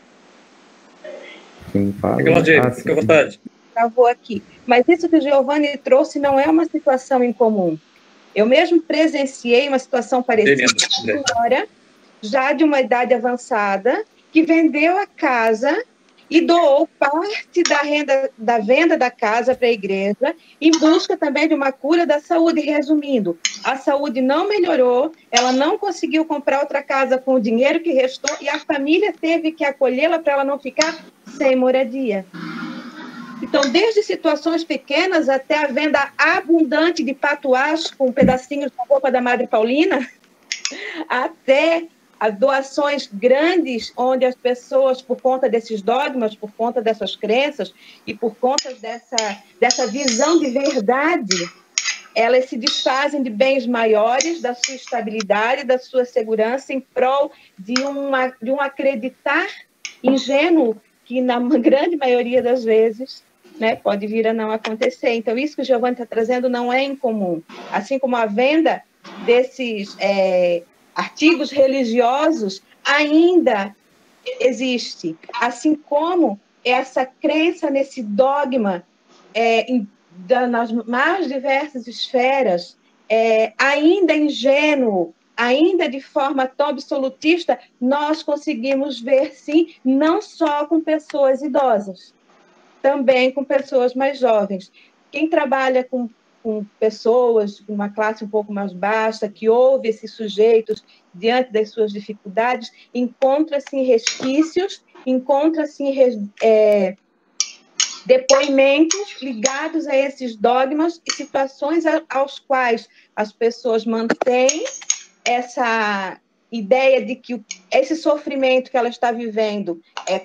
[SPEAKER 4] Quem fala?
[SPEAKER 1] Fica à vontade.
[SPEAKER 5] Travou aqui. Mas isso que o Giovanni trouxe não é uma situação incomum. Eu mesmo presenciei uma situação parecida com uma senhora, já de uma idade avançada, que vendeu a casa e doou parte da venda da casa para a igreja, em busca também de uma cura da saúde. Resumindo, a saúde não melhorou, ela não conseguiu comprar outra casa com o dinheiro que restou e a família teve que acolhê-la para ela não ficar sem moradia. Então, desde situações pequenas até a venda abundante de patuás com pedacinhos da roupa da Madre Paulina, até as doações grandes, onde as pessoas, por conta desses dogmas, por conta dessas crenças e por conta dessa visão de verdade, elas se desfazem de bens maiores, da sua estabilidade, da sua segurança, em prol de um acreditar ingênuo que, na grande maioria das vezes, né, pode vir a não acontecer. Então, isso que o Giovanni está trazendo não é incomum. Assim como a venda desses artigos religiosos ainda existe, assim como essa crença nesse dogma nas mais diversas esferas, ainda ingênuo, ainda de forma tão absolutista, nós conseguimos ver, sim, não só com pessoas idosas, também com pessoas mais jovens. Quem trabalha com pessoas de uma classe um pouco mais baixa, que ouve esses sujeitos diante das suas dificuldades, encontra-se resquícios, encontra-se depoimentos ligados a esses dogmas e situações aos quais as pessoas mantêm essa ideia de que esse sofrimento que ela está vivendo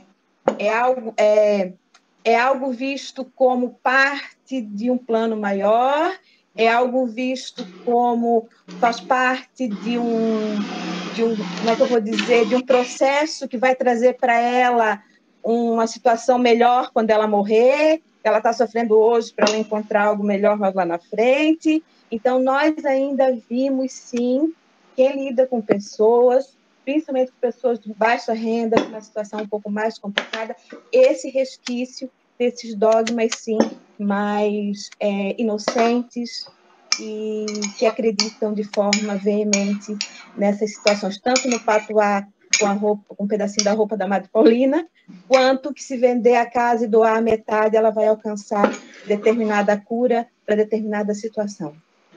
[SPEAKER 5] é algo visto como parte de um plano maior, é algo visto como faz parte de como é que eu vou dizer, de um processo que vai trazer para ela uma situação melhor quando ela morrer, ela está sofrendo hoje para ela encontrar algo melhor mais lá na frente. Então, nós ainda vimos, sim, quem lida com pessoas, principalmente pessoas de baixa renda, uma situação um pouco mais complicada, esse resquício desses dogmas, sim, mais inocentes e que acreditam de forma veemente nessas situações, tanto no patuá com um pedacinho da roupa da Madre Paulina, quanto que se vender a casa e doar a metade, ela vai alcançar determinada cura para determinada situação.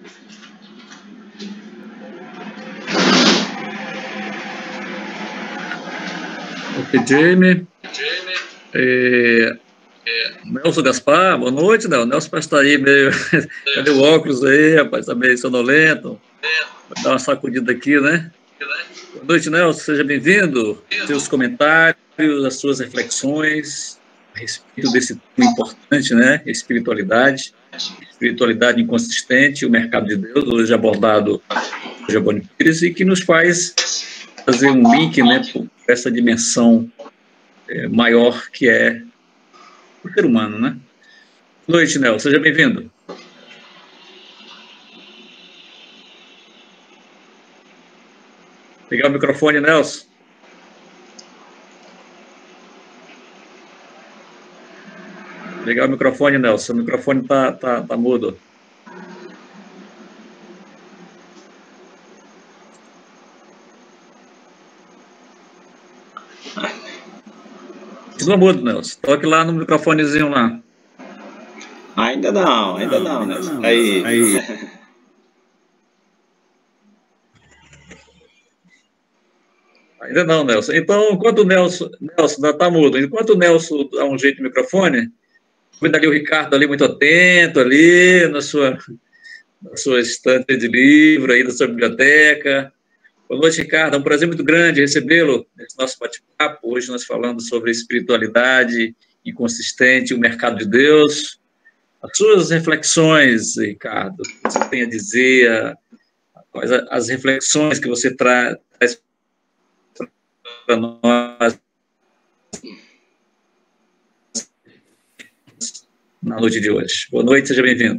[SPEAKER 1] Ok, Jamie. Nelson Gaspar, boa noite, não. Nelson está aí meio. Cadê o óculos aí, rapaz? Está meio sonolento. Vai dar uma sacudida aqui, né? Boa noite, Nelson, seja bem-vindo. Seus comentários, as suas reflexões a respeito desse tema importante, né? Espiritualidade inconsistente, o mercado de Deus, hoje abordado por Giovanni Pires, e que nos faz fazer um link, né, por essa dimensão maior que é o ser humano, né? Boa noite, Nelson, seja bem-vindo. Ligar o microfone, Nelson. Ligar o microfone, Nelson. O microfone tá mudo. Continua mudo, Nelson. Toque lá no microfonezinho lá.
[SPEAKER 2] Ainda não, Nelson. Aí.
[SPEAKER 1] Ainda não, Nelson. Então, enquanto o Nelson está mudo, enquanto o Nelson dá um jeito no microfone, cuida ali o Ricardo ali muito atento, ali na sua estante de livro, aí da sua biblioteca. Boa noite, Ricardo. É um prazer muito grande recebê-lo nesse nosso bate-papo. Hoje nós falamos sobre espiritualidade inconsistente e o mercado de Deus. As suas reflexões, Ricardo, o que você tem a dizer, quais as reflexões que você traz para nós na noite de hoje. Boa noite, seja bem-vindo.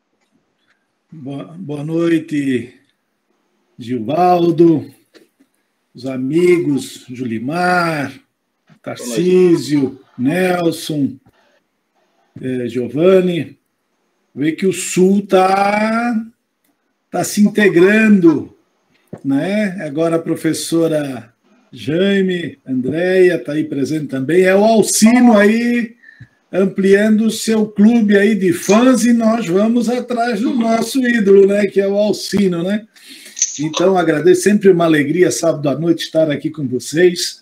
[SPEAKER 8] Boa noite, Givaldo, os amigos, Julimar, Tarcísio, Nelson, Giovanni. Vê que o Sul tá se integrando, né? Agora a professora Jaime, Andréia está aí presente também. É o Alcino aí ampliando o seu clube aí de fãs e nós vamos atrás do nosso ídolo, né? Que é o Alcino, né? Então, agradeço, sempre uma alegria, sábado à noite, estar aqui com vocês.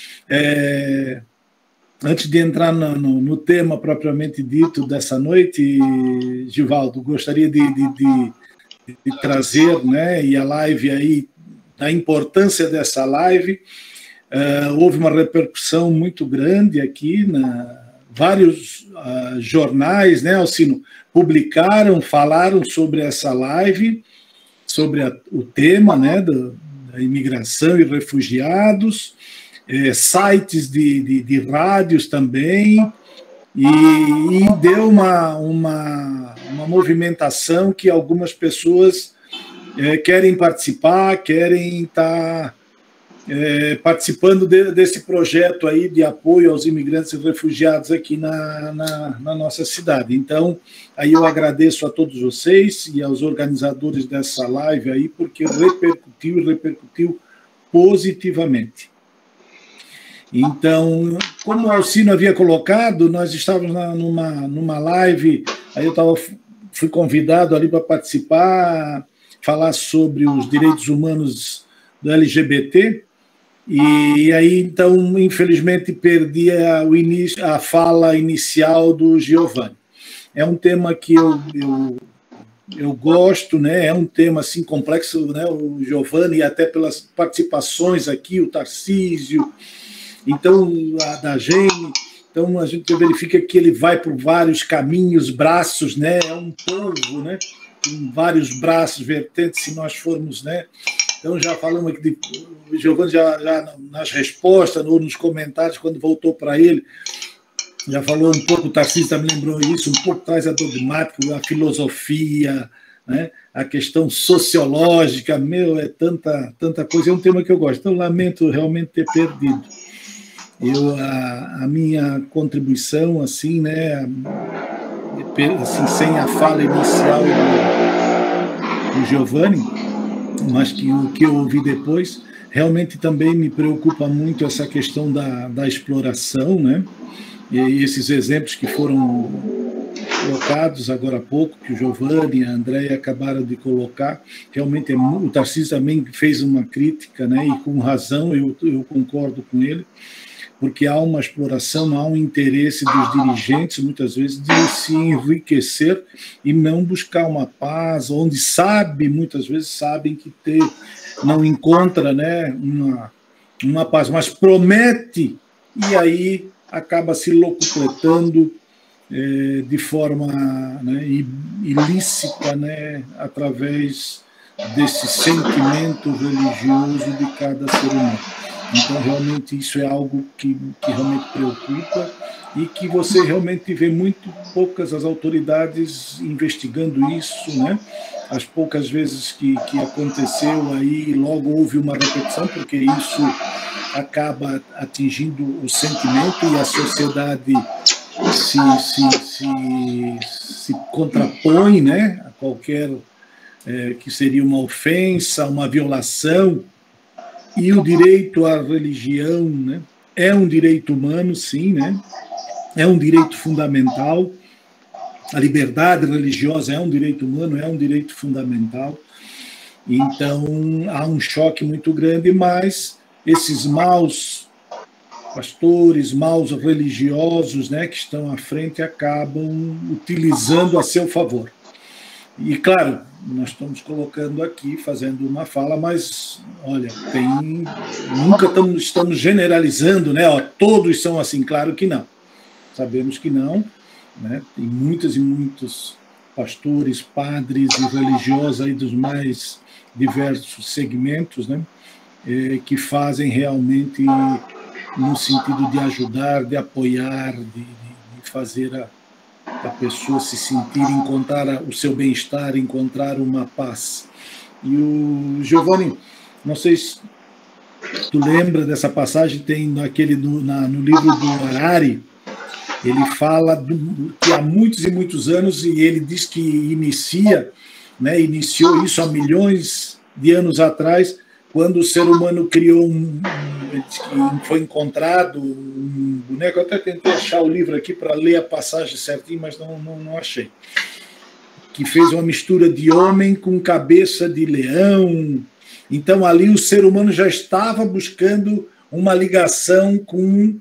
[SPEAKER 8] Antes de entrar no tema propriamente dito dessa noite, Givaldo, gostaria de trazer, né? E a live aí, a importância dessa live. Houve uma repercussão muito grande aqui, vários jornais, né, Alcino, publicaram, falaram sobre essa live, sobre o tema, né, da imigração e refugiados, sites de rádios também, e deu uma movimentação que algumas pessoas querem participar, querem estar participando desse projeto aí de apoio aos imigrantes e refugiados aqui na nossa cidade. Então, aí eu agradeço a todos vocês e aos organizadores dessa live aí, porque repercutiu positivamente. Então, como o Alcino havia colocado, nós estávamos numa live, aí fui convidado ali para participar, falar sobre os direitos humanos do LGBT, e aí, então, infelizmente, perdi a fala inicial do Giovanni. É um tema que eu gosto, né? É um tema assim complexo, né? O Giovanni, até pelas participações aqui, o Tarcísio, então, a da Jaime. Então, a gente verifica que ele vai por vários caminhos, braços, né? É um povo, né? Com vários braços, vertentes, se nós formos, né? Então, já falamos aqui, o Giovanni já nas respostas, ou nos comentários, quando voltou para ele, já falou um pouco, o Tarcísio também lembrou isso, um pouco traz a dogmática, a filosofia, né? A questão sociológica, é tanta coisa, é um tema que eu gosto. Então, lamento realmente ter perdido. A minha contribuição, assim, né, assim, sem a fala inicial do Giovanni, mas o que eu ouvi depois, realmente também me preocupa muito essa questão da exploração, né? E esses exemplos que foram colocados agora há pouco, que o Giovanni e a Andréia acabaram de colocar, realmente o Tarcísio também fez uma crítica, né? E com razão, eu concordo com ele, porque há uma exploração, há um interesse dos dirigentes, muitas vezes, de se enriquecer e não buscar uma paz, onde muitas vezes sabem que não encontra, né, uma paz, mas promete, e aí acaba se locupletando de forma, né, ilícita, né, através desse sentimento religioso de cada ser humano. Então, realmente, isso é algo que realmente preocupa e que você realmente vê muito poucas as autoridades investigando isso, né? As poucas vezes que aconteceu aí, logo houve uma repetição, porque isso acaba atingindo o sentimento e a sociedade se contrapõe, né, a qualquer que seria uma ofensa, uma violação, e o direito à religião, né, é um direito humano, sim, né, é um direito fundamental. A liberdade religiosa é um direito humano, é um direito fundamental. Então, há um choque muito grande, mas esses maus pastores, maus religiosos, né, que estão à frente, acabam utilizando a seu favor. E, claro, nós estamos colocando aqui, fazendo uma fala, mas, olha, nunca estamos generalizando, né, ó, todos são assim, claro que não. Sabemos que não, né, tem muitas e muitos pastores, padres e religiosos aí dos mais diversos segmentos, né, que fazem realmente no sentido de ajudar, de apoiar, de fazer a pessoa se sentir, encontrar o seu bem-estar, encontrar uma paz. E o Giovanni, não sei se tu lembra dessa passagem, tem no livro do Harari, ele fala que há muitos e muitos anos, e ele diz que iniciou isso há milhões de anos atrás, quando o ser humano criou foi encontrado um boneco. Eu até tentei achar o livro aqui para ler a passagem certinho, mas não achei. Que fez uma mistura de homem com cabeça de leão. Então, ali o ser humano já estava buscando uma ligação com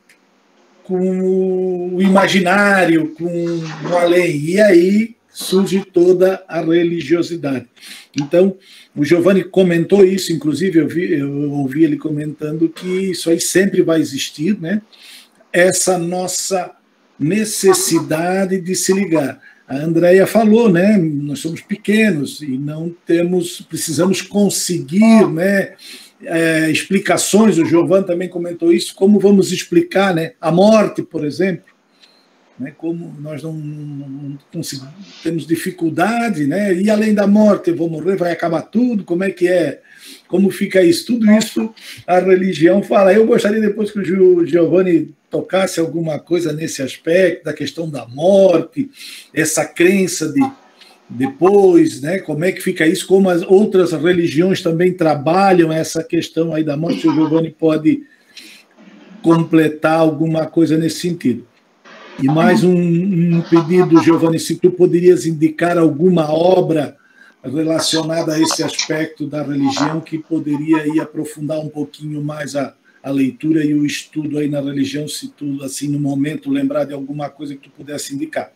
[SPEAKER 8] o imaginário, com o além. E aí surge toda a religiosidade. Então, o Giovanni comentou isso, inclusive eu ouvi ele comentando que isso aí sempre vai existir, né? Essa nossa necessidade de se ligar. A Andréia falou, né? Nós somos pequenos e precisamos conseguir, né? Explicações. O Giovanni também comentou isso. Como vamos explicar, né? A morte, por exemplo. Né, como nós não conseguimos, temos dificuldade, né, e além da morte, eu vou morrer, vai acabar tudo, como é que é? Como fica isso? Tudo isso a religião fala. Eu gostaria depois que o Giovanni tocasse alguma coisa nesse aspecto, da questão da morte, essa crença de depois, né, como é que fica isso, como as outras religiões também trabalham essa questão aí da morte. Se o Giovanni pode completar alguma coisa nesse sentido. E mais um pedido, Giovanni, se tu poderias indicar alguma obra relacionada a esse aspecto da religião que poderia ir aprofundar um pouquinho mais a leitura e o estudo aí na religião, se tu, assim, no momento, lembrar de alguma coisa que tu pudesse indicar.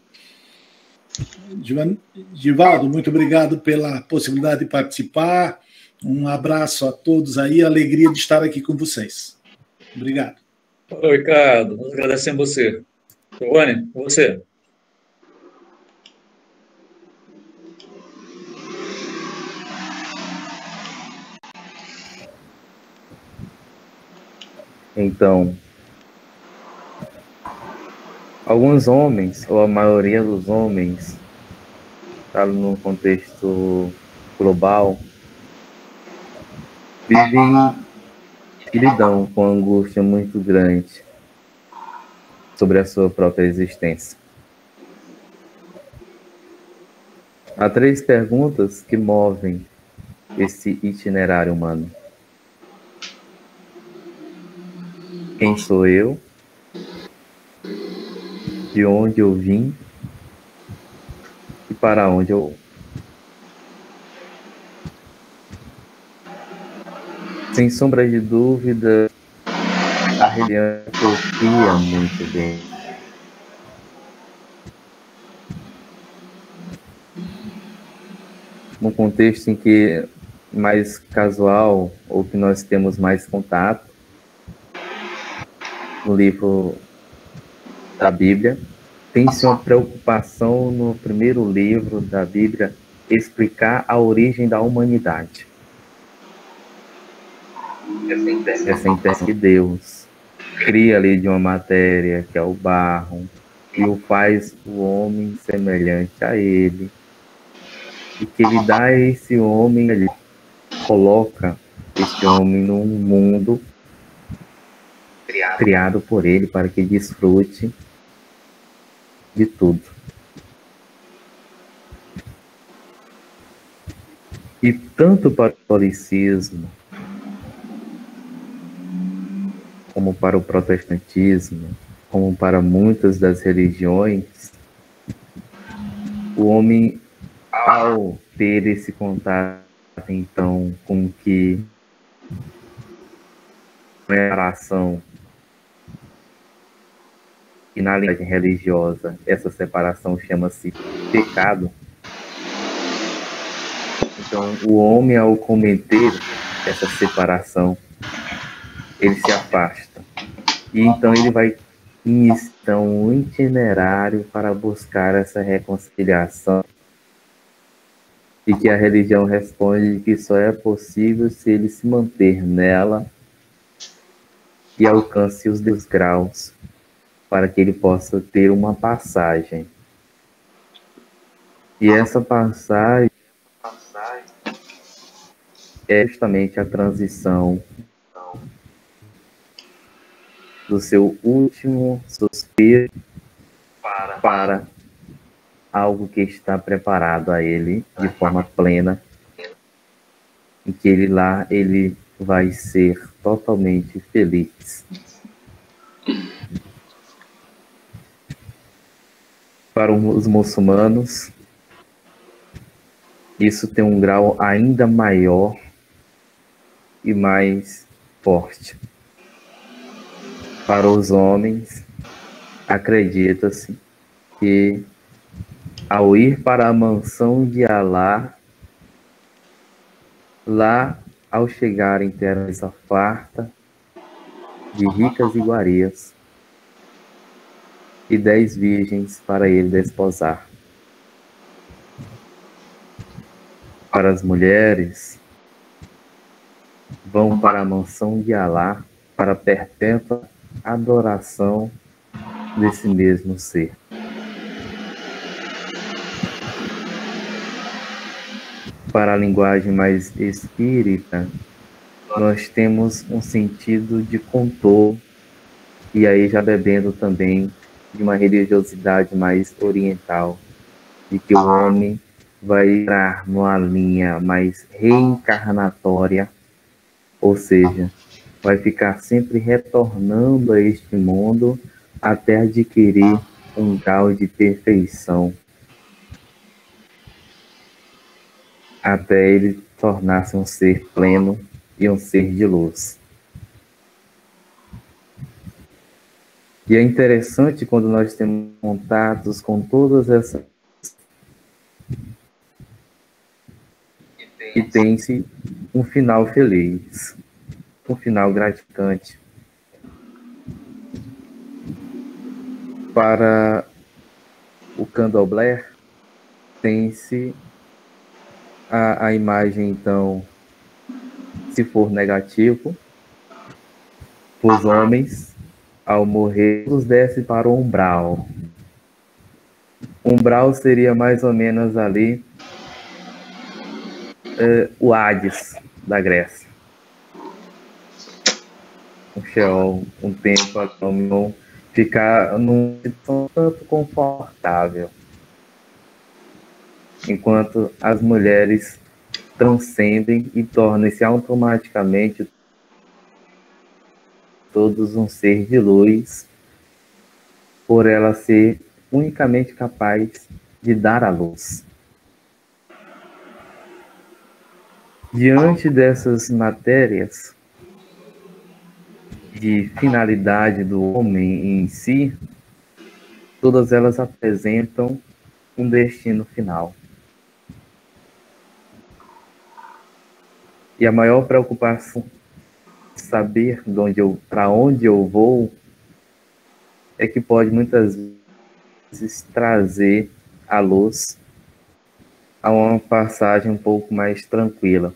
[SPEAKER 8] Givaldo, muito obrigado pela possibilidade de participar. Um abraço a todos aí, alegria de estar aqui com vocês. Obrigado.
[SPEAKER 1] Oi, Ricardo, nós agradecemos você. Giovanni, com você.
[SPEAKER 4] Então, alguns homens, ou a maioria dos homens, tá num contexto global, vivem e lidam com angústia muito grande sobre a sua própria existência. Há 3 perguntas que movem esse itinerário humano. Quem sou eu? De onde eu vim? E para onde eu vou? Sem sombra de dúvida, a religião confia muito bem. Num contexto em que mais casual, ou que nós temos mais contato, no livro da Bíblia, tem-se uma preocupação no primeiro livro da Bíblia explicar a origem da humanidade. Essa intenção de Deus cria ali de uma matéria que é o barro e o faz o homem semelhante a ele, e que ele dá a esse homem, ele coloca esse homem num mundo criado por ele para que desfrute de tudo. E tanto para o catolicismo, como para o protestantismo, como para muitas das religiões, o homem, ao ter esse contato, então, com que separação, e na linguagem religiosa, essa separação chama-se pecado. Então, o homem, ao cometer essa separação, ele se afasta. E então ele vai iniciar um itinerário para buscar essa reconciliação. E que a religião responde que só é possível se ele se manter nela e alcance os graus para que ele possa ter uma passagem. E essa passagem é justamente a transição do seu último suspiro para algo que está preparado a ele de forma plena, em que ele vai ser totalmente feliz. Para os muçulmanos, isso tem um grau ainda maior e mais forte. Para os homens, acredita-se que ao ir para a mansão de Alá, lá, ao chegar em terra farta de ricas iguarias e 10 virgens para ele desposar. Para as mulheres, vão para a mansão de Alá para a perpétua adoração desse mesmo ser. Para a linguagem mais espírita, nós temos um sentido de contorno, e aí já bebendo também de uma religiosidade mais oriental, de que o homem vai entrar numa linha mais reencarnatória, ou seja, vai ficar sempre retornando a este mundo até adquirir um grau de perfeição, até ele tornar-se um ser pleno e um ser de luz. E é interessante quando nós temos contatos com todas essas e tem-se um final feliz, um final gratificante. Para o candomblé, tem-se a imagem, então, se for negativo, os homens, ao morrer, os desce para o umbral. Umbral seria mais ou menos ali o Hades da Grécia. O Sheol, um tempo a ficar num situação tanto confortável, enquanto as mulheres transcendem e tornam-se automaticamente todos um ser de luz, por ela ser unicamente capaz de dar a luz. Diante dessas matérias de finalidade do homem em si, todas elas apresentam um destino final. E a maior preocupação de saber para onde eu vou é que pode muitas vezes trazer a luz a uma passagem um pouco mais tranquila.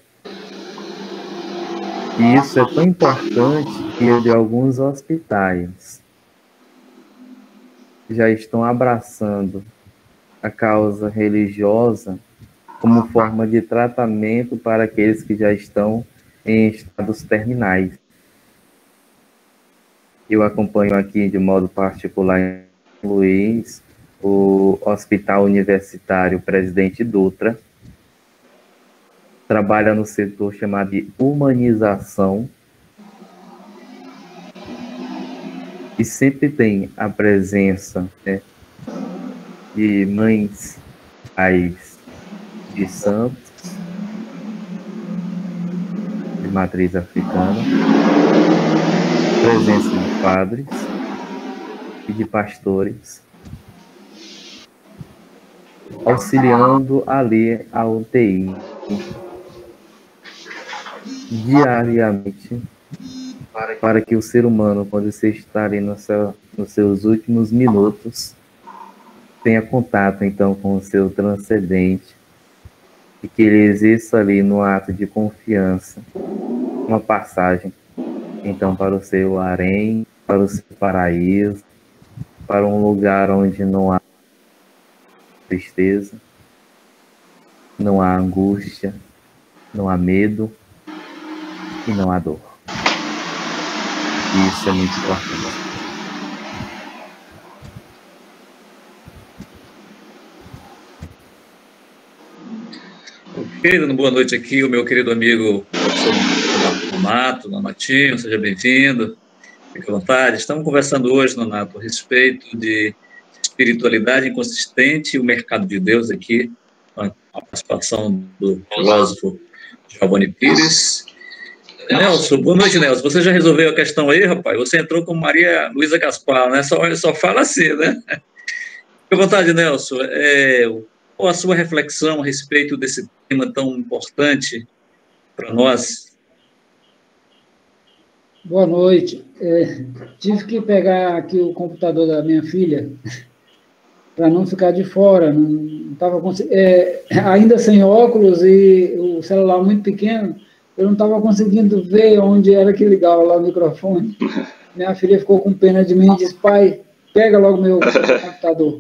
[SPEAKER 4] E isso é tão importante que de alguns hospitais já estão abraçando a causa religiosa como forma de tratamento para aqueles que já estão em estados terminais. Eu acompanho aqui de modo particular em Luiz o Hospital Universitário Presidente Dutra, trabalha no setor chamado de humanização e sempre tem a presença, né, de mães, pais de santos, de matriz africana, presença de padres e de pastores, auxiliando ali a UTI diariamente, para que o ser humano, quando você está ali nos seus últimos minutos, tenha contato, então, com o seu transcendente e que ele exerça ali no ato de confiança uma passagem, então, para o seu harém, para o seu paraíso, para um lugar onde não há tristeza, não há angústia, não há medo e não há dor. E isso é muito importante.
[SPEAKER 1] Ok, dando boa noite aqui, o meu querido amigo professor Nonato, Nonatinho, seja bem-vindo, fique à vontade. Estamos conversando hoje, Nonato, a respeito de espiritualidade inconsistente e o mercado de Deus aqui, a participação do filósofo Giovanni Pires. Nelson, boa noite, Nelson. Você já resolveu a questão aí, rapaz? Você entrou com Maria Luísa Gaspar, né? Só fala assim, né? Fique à vontade, Nelson. Qual a sua reflexão a respeito desse tema tão importante para nós?
[SPEAKER 9] Boa noite. Tive que pegar aqui o computador da minha filha para não ficar de fora. Não estava ainda sem óculos e o celular muito pequeno, eu não estava conseguindo ver onde era que ligava lá o microfone. Minha filha ficou com pena de mim e disse: pai, pega logo meu computador.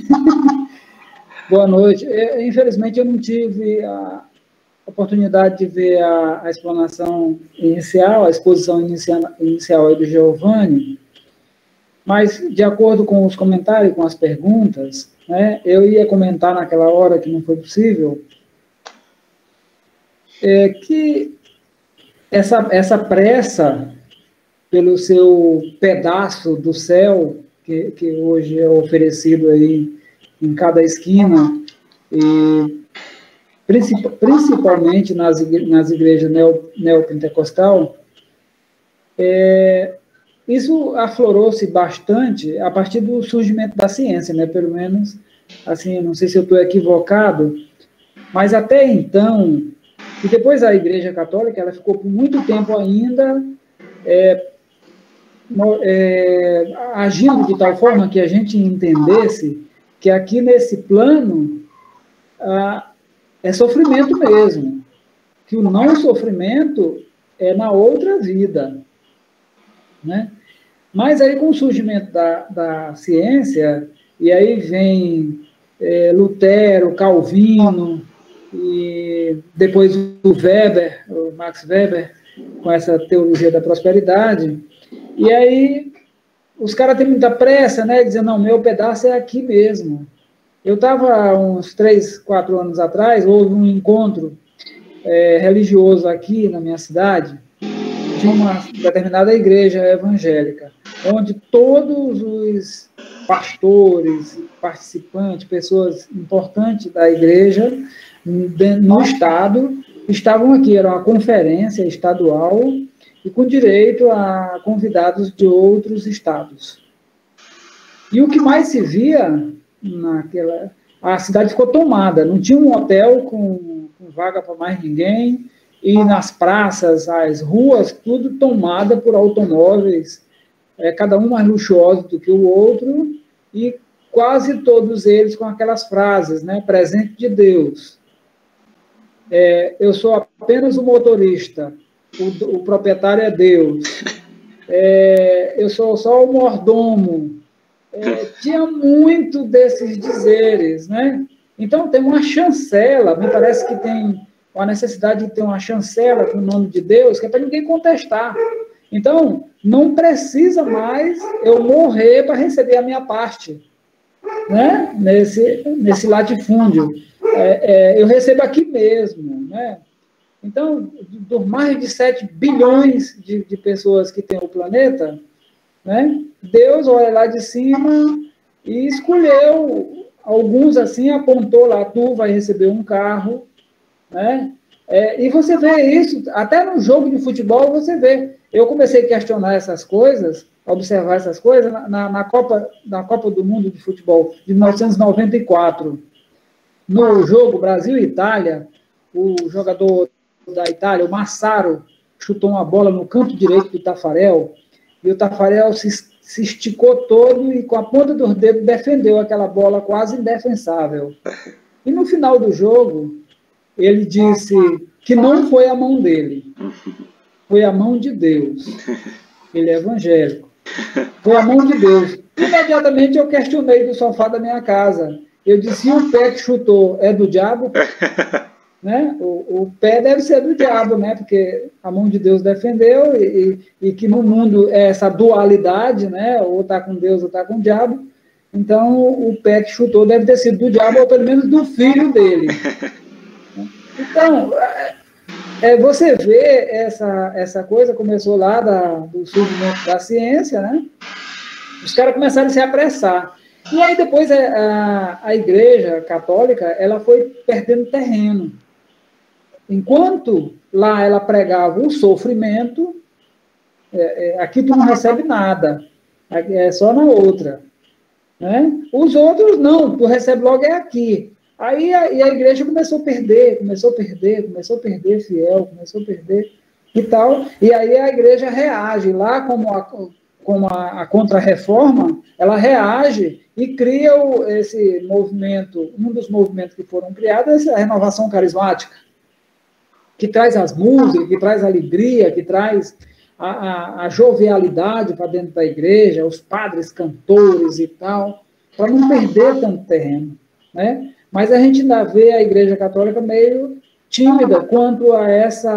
[SPEAKER 9] Boa noite. Infelizmente, eu não tive a oportunidade de ver a explanação inicial, a exposição inicial aí do Giovanni, mas, de acordo com os comentários, com as perguntas, né, eu ia comentar naquela hora que não foi possível, que essa pressa pelo seu pedaço do céu, que hoje é oferecido aí em cada esquina, e principalmente nas igrejas neopentecostal, isso aflorou-se bastante a partir do surgimento da ciência, né? Pelo menos, assim, não sei se eu estou equivocado, mas até então, e depois a Igreja Católica, ela ficou por muito tempo ainda agindo de tal forma que a gente entendesse que aqui nesse plano é sofrimento mesmo, que o não sofrimento é na outra vida, né? Mas aí, com o surgimento da ciência, e aí vem Lutero, Calvino, e depois o Weber, o Max Weber, com essa teologia da prosperidade, e aí os caras têm muita pressa, né, dizendo: não, meu pedaço é aqui mesmo. Eu estava, uns 3, 4 anos atrás, houve um encontro religioso aqui na minha cidade, de uma determinada igreja evangélica, onde todos os pastores, participantes, pessoas importantes da igreja no estado, estavam aqui. Era uma conferência estadual e com direito a convidados de outros estados. E o que mais se via a cidade ficou tomada, não tinha um hotel com vaga para mais ninguém, e nas praças, as ruas, tudo tomada por automóveis, cada um mais luxuoso do que o outro, e quase todos eles com aquelas frases, né? Presente de Deus. Eu sou apenas o motorista, o proprietário é Deus. Eu sou só o mordomo. Tinha muito desses dizeres, né? Então, tem uma chancela, me parece que tem a necessidade de ter uma chancela com o nome de Deus, que é para ninguém contestar. Então, não precisa mais eu morrer para receber a minha parte. né, nesse latifúndio. Eu recebo aqui mesmo, né? Então, dos mais de 7 bilhões de pessoas que tem o planeta, né, Deus olha lá de cima e escolheu alguns assim, apontou lá, tu vai receber um carro, né? E você vê isso, até no jogo de futebol você vê. Eu comecei a questionar essas coisas, a observar essas coisas na Copa do Mundo de Futebol de 1994. No jogo Brasil e Itália, o jogador da Itália, o Massaro, chutou uma bola no canto direito do Taffarel, e o Taffarel se esticou todo e com a ponta dos dedos defendeu aquela bola quase indefensável. E no final do jogo, ele disse que não foi a mão dele, foi a mão de Deus. Ele é evangélico. Foi a mão de Deus. Imediatamente eu questionei do sofá da minha casa. Eu disse, e o pé que chutou é do diabo? Né? O pé deve ser do diabo, né? Porque a mão de Deus defendeu e que no mundo é essa dualidade, né? Ou está com Deus ou está com o diabo. Então, o pé que chutou deve ter sido do diabo ou pelo menos do filho dele. Então, você vê essa coisa, começou lá do surgimento da ciência, né? Os caras começaram a se apressar. E aí depois a Igreja Católica ela foi perdendo terreno. Enquanto lá ela pregava o sofrimento, aqui tu não recebe nada, é só na outra. Né? Os outros não, tu recebe logo aqui. Aí a igreja começou a perder fiel, começou a perder e tal. E aí a igreja reage lá como a Contra-Reforma, ela reage e cria esse movimento, um dos movimentos que foram criados, é a renovação carismática, que traz as músicas, que traz a alegria, que traz a jovialidade para dentro da igreja, os padres cantores e tal, para não perder tanto terreno, né? Mas a gente ainda vê a Igreja Católica meio tímida quanto a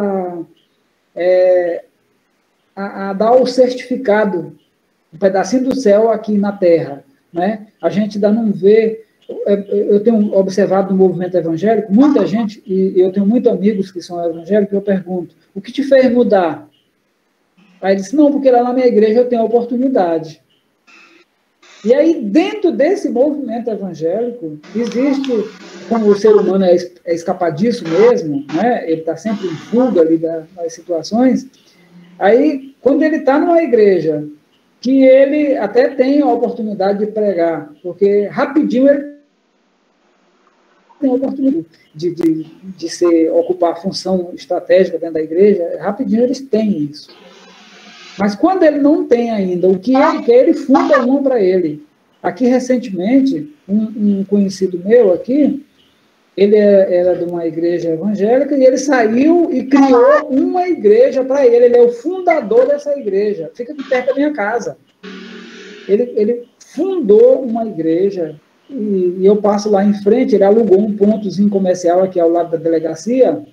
[SPEAKER 9] a dar o certificado, um pedacinho do céu aqui na Terra, né? A gente ainda não vê. Eu tenho observado no movimento evangélico, muita gente, e eu tenho muitos amigos que são evangélicos, eu pergunto, o que te fez mudar? Aí ele disse, não, porque lá na minha igreja eu tenho oportunidade. E aí, dentro desse movimento evangélico, existe, como o ser humano é escapadiço mesmo, né? Ele está sempre em fuga ali das situações, aí, quando ele está numa igreja, que ele até tem a oportunidade de pregar, porque rapidinho ele tem a oportunidade de ocupar a função estratégica dentro da igreja, rapidinho eles têm isso. Mas quando ele não tem ainda o que ele quer, ele funda uma para ele. Aqui, recentemente, um conhecido meu aqui, ele era de uma igreja evangélica e ele saiu e criou uma igreja para ele. Ele é o fundador dessa igreja. Fica aqui perto da minha casa. Ele fundou uma igreja e eu passo lá em frente, ele alugou um pontozinho comercial aqui ao lado da delegacia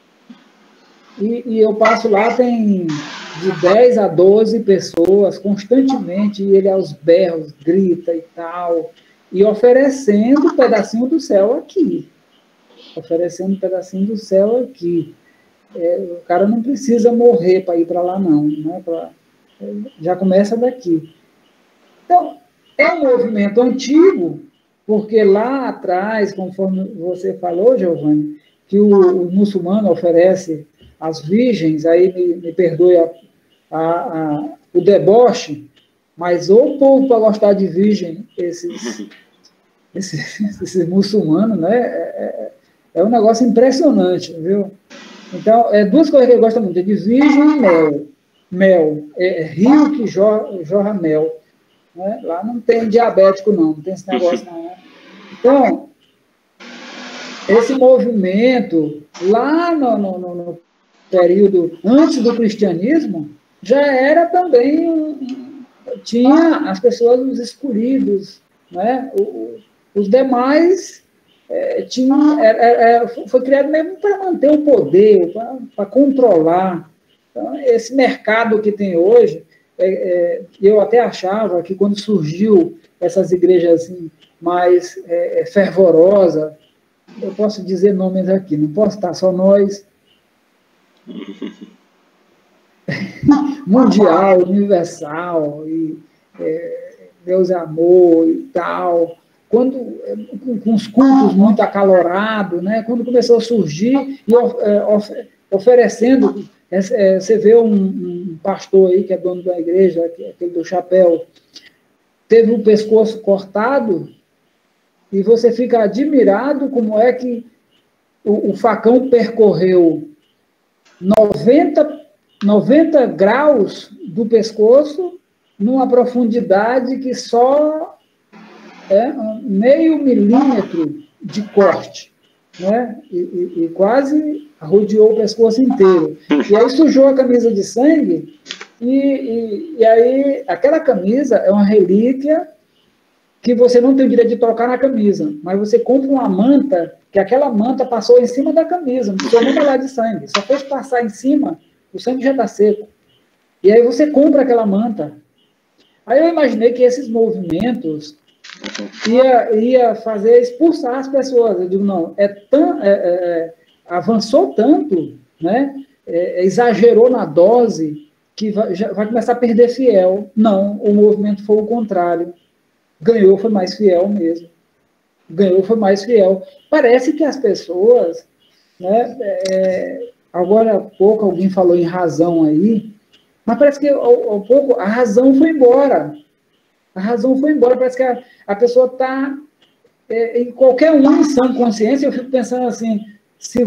[SPEAKER 9] e eu passo lá, tem de 10 a 12 pessoas constantemente, e ele aos berros grita e tal, e oferecendo um pedacinho do céu aqui. Oferecendo um pedacinho do céu aqui. O cara não precisa morrer para ir para lá, não. Né? Já começa daqui. Então, é um movimento antigo, porque lá atrás, conforme você falou, Giovanni, que o muçulmano oferece às virgens, aí me perdoe o deboche, mas o povo para gostar de virgem, esses muçulmanos, né? É um negócio impressionante, viu? Então, duas coisas que eu gosto muito, é de virgem e mel. Mel, rio que jorra mel. Né? Lá não tem diabético, não tem esse negócio, não. Né? Então, esse movimento, lá no período antes do cristianismo, já era também, tinha as pessoas, os escolhidos, né? Os demais foi criado mesmo para manter o poder, para controlar. Então, esse mercado que tem hoje, eu até achava que quando surgiu essas igrejas assim, mais fervorosas, eu posso dizer nomes aqui, não posso estar só nós, mundial, universal, e Deus é amor e tal, quando, com os cultos muito acalorados, né? Quando começou a surgir e oferecendo, você vê um pastor aí que é dono da igreja, aquele do chapéu, teve o pescoço cortado, e você fica admirado como é que o facão percorreu 90 graus do pescoço numa profundidade que só é meio milímetro de corte, né? E quase rodeou o pescoço inteiro. E aí sujou a camisa de sangue, e aí aquela camisa é uma relíquia que você não tem o direito de tocar na camisa, mas você compra uma manta, que aquela manta passou em cima da camisa, não precisou nem molhar de sangue, só fez passar em cima, o sangue já está seco. E aí você compra aquela manta. Aí eu imaginei que esses movimentos ia fazer expulsar as pessoas. Eu digo, não, avançou tanto, né? Exagerou na dose, que vai começar a perder fiel. Não, o movimento foi o contrário. Ganhou, foi mais fiel mesmo. Ganhou, foi mais fiel. Parece que as pessoas, né? Agora há pouco alguém falou em razão aí, mas parece que ao pouco a razão foi embora. A razão foi embora. Parece que a pessoa está... em qualquer um em sã consciência, eu fico pensando assim, se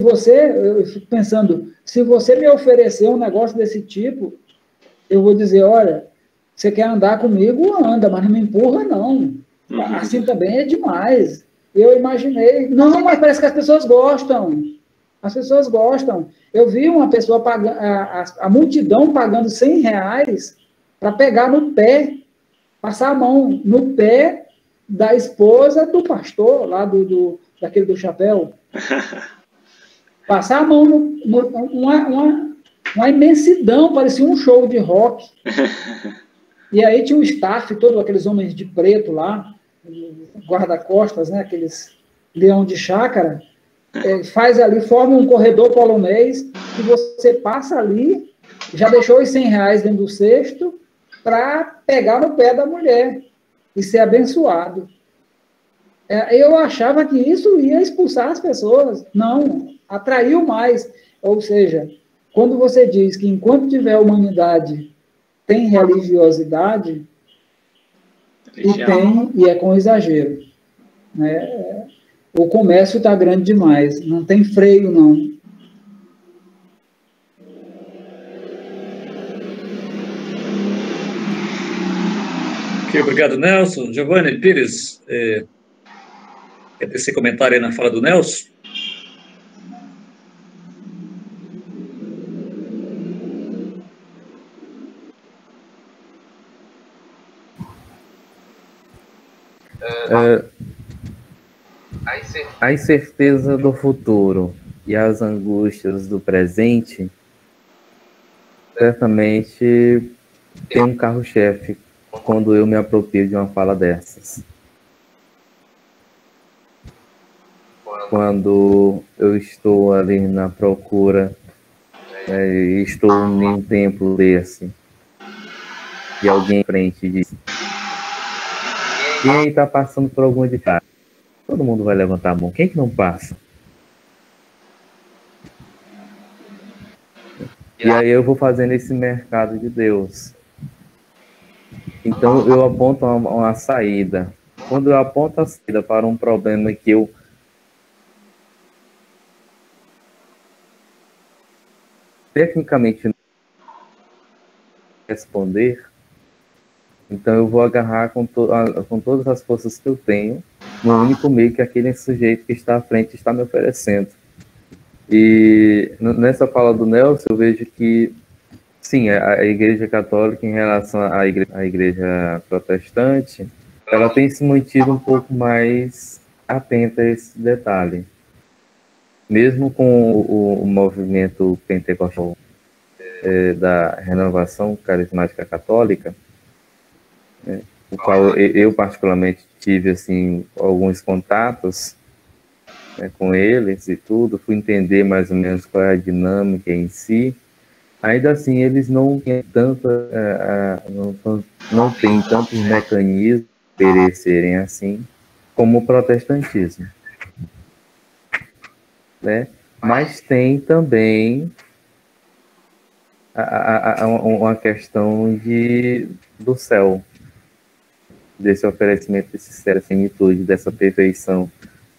[SPEAKER 9] você me oferecer um negócio desse tipo, eu vou dizer, olha, você quer andar comigo, anda, mas não me empurra, não. Assim também é demais. Eu imaginei... Não, mas parece que as pessoas gostam. As pessoas gostam. Eu vi uma pessoa pagando, a multidão pagando R$100 para pegar no pé, passar a mão no pé da esposa do pastor, lá daquele do chapéu. Passar a mão uma imensidão, parecia um show de rock. E aí tinha um staff, todos aqueles homens de preto lá, guarda-costas, né, aqueles leão de chácara, faz ali, forma um corredor polonês, que você passa ali, já deixou os R$100 dentro do cesto, para pegar no pé da mulher e ser abençoado. Eu achava que isso ia expulsar as pessoas. Não, atraiu mais. Ou seja, quando você diz que enquanto tiver humanidade, tem religiosidade, e é com exagero. Né? O comércio está grande demais, não tem freio, não.
[SPEAKER 1] Ok, obrigado, Nelson. Giovanni Pires, quer ter esse comentário aí na fala do Nelson?
[SPEAKER 4] A incerteza do futuro e as angústias do presente certamente tem um carro-chefe quando eu me aproprio de uma fala dessas. Quando eu estou ali na procura, estou em um templo desse, e alguém em frente diz: quem está passando por alguma dificuldade? Todo mundo vai levantar a mão. Quem que não passa? E aí eu vou fazendo esse mercado de Deus. Então eu aponto uma saída. Quando eu aponto a saída para um problema que eu tecnicamente não responder, então eu vou agarrar com todas as forças que eu tenho no único meio que aquele sujeito que está à frente está me oferecendo. E nessa fala do Nelson, eu vejo que, sim, a Igreja Católica, em relação à igreja Protestante, ela tem se mantido um pouco mais atenta a esse detalhe. Mesmo com o movimento pentecostal da Renovação Carismática Católica, o qual eu particularmente tive assim alguns contatos, né, com eles e tudo, fui entender mais ou menos qual é a dinâmica em si. Ainda assim, eles não têm não têm tantos mecanismos para perecerem assim como o protestantismo, né? Mas tem também uma questão do céu, desse oferecimento, dessa finitude, dessa perfeição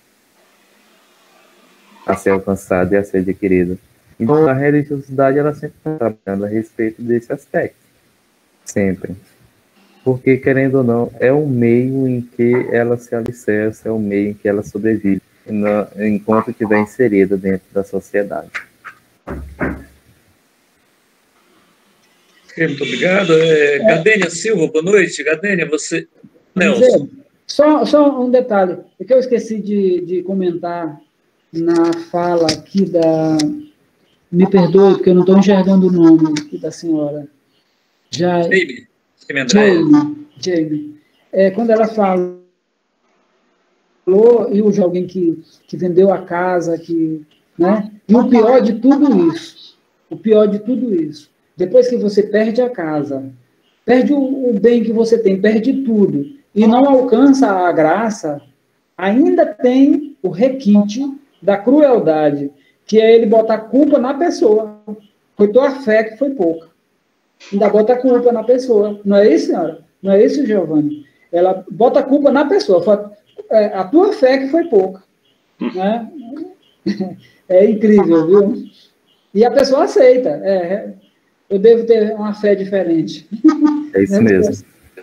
[SPEAKER 4] a ser alcançada e a ser adquirida. Então, a religiosidade, ela sempre está trabalhando a respeito desse aspecto. Sempre. Porque, querendo ou não, é um meio em que ela se alicerça, é um meio em que ela sobrevive, enquanto estiver inserida dentro da sociedade.
[SPEAKER 1] Muito obrigado. Gardênia Silva, boa noite. Gardênia, você...
[SPEAKER 9] Nelson. Só um detalhe. É que eu esqueci de comentar na fala aqui da... Me perdoe, porque eu não estou enxergando o nome aqui da senhora. Jamie. Quando ela falou, e de alguém que vendeu a casa, né? E o pior de tudo isso, depois que você perde a casa, perde o bem que você tem, perde tudo, e não alcança a graça, ainda tem o requinte da crueldade, que é ele botar a culpa na pessoa. Foi tua fé que foi pouca. Ainda bota a culpa na pessoa. Não é isso, senhora? Não é isso, Giovanni? Ela bota a culpa na pessoa. A tua fé que foi pouca. Né? É incrível, viu? E a pessoa aceita. Eu devo ter uma fé diferente.
[SPEAKER 4] É isso mesmo.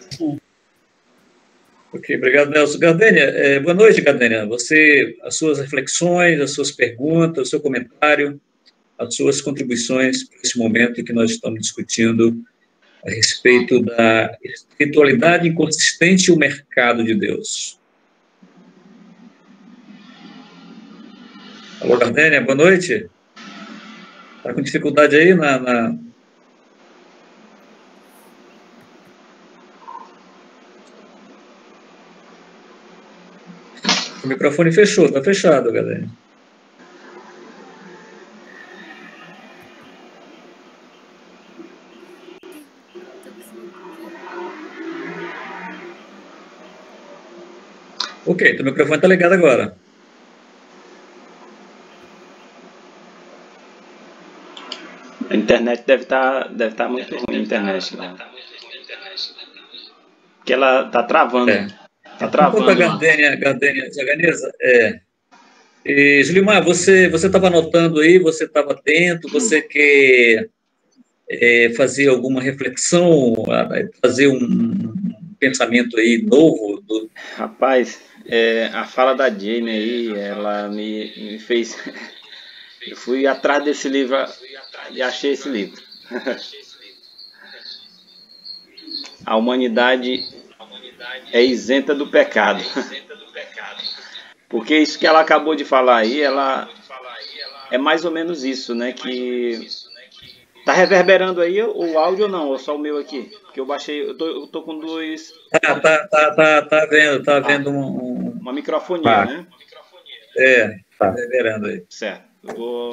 [SPEAKER 1] Ok, obrigado, Nelson. Gardênia, boa noite, Gardênia. As suas reflexões, as suas perguntas, o seu comentário, as suas contribuições para esse momento em que nós estamos discutindo a respeito da espiritualidade inconsistente e o mercado de Deus. Alô, Gardênia, boa noite. Está com dificuldade aí O microfone fechou, está fechado, Gardênia. Ok, então o microfone está ligado agora.
[SPEAKER 2] A internet deve estar muito ruim, a internet. Né? Porque ela está travando. Está travando.
[SPEAKER 1] Gardênia Zaganesa, E, Julimar, você estava anotando aí, você estava atento, você quer fazer alguma reflexão, fazer um pensamento aí novo?
[SPEAKER 2] Rapaz, a fala da Jamie aí, ela me fez... Eu fui atrás desse livro e achei esse livro. A humanidade é isenta do pecado. Porque isso que ela acabou de falar aí, é mais ou menos isso, né? Que tá reverberando aí o áudio ou não? Ou só o meu aqui? Que eu baixei, eu tô com dois...
[SPEAKER 1] Tá vendo
[SPEAKER 2] uma microfonia, né?
[SPEAKER 1] Tá reverberando aí.
[SPEAKER 2] Certo. Eu vou...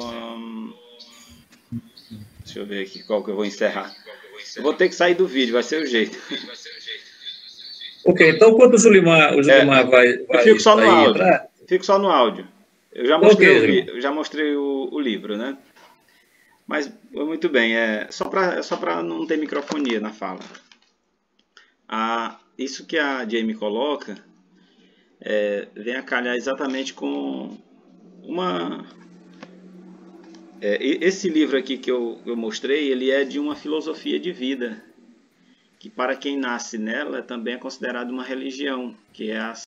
[SPEAKER 2] Deixa eu ver aqui qual que eu vou encerrar. Eu vou ter que sair do vídeo, vai ser o jeito.
[SPEAKER 1] Ok, então quando o Julimar vai...
[SPEAKER 2] Eu fico só no áudio. Fico só no áudio. Eu já mostrei, o livro, né? Mas, muito bem, só para não ter microfonia na fala. Isso que a Jamie coloca vem a calhar exatamente com esse livro aqui que eu mostrei, ele é de uma filosofia de vida, que para quem nasce nela também é considerado uma religião, que é a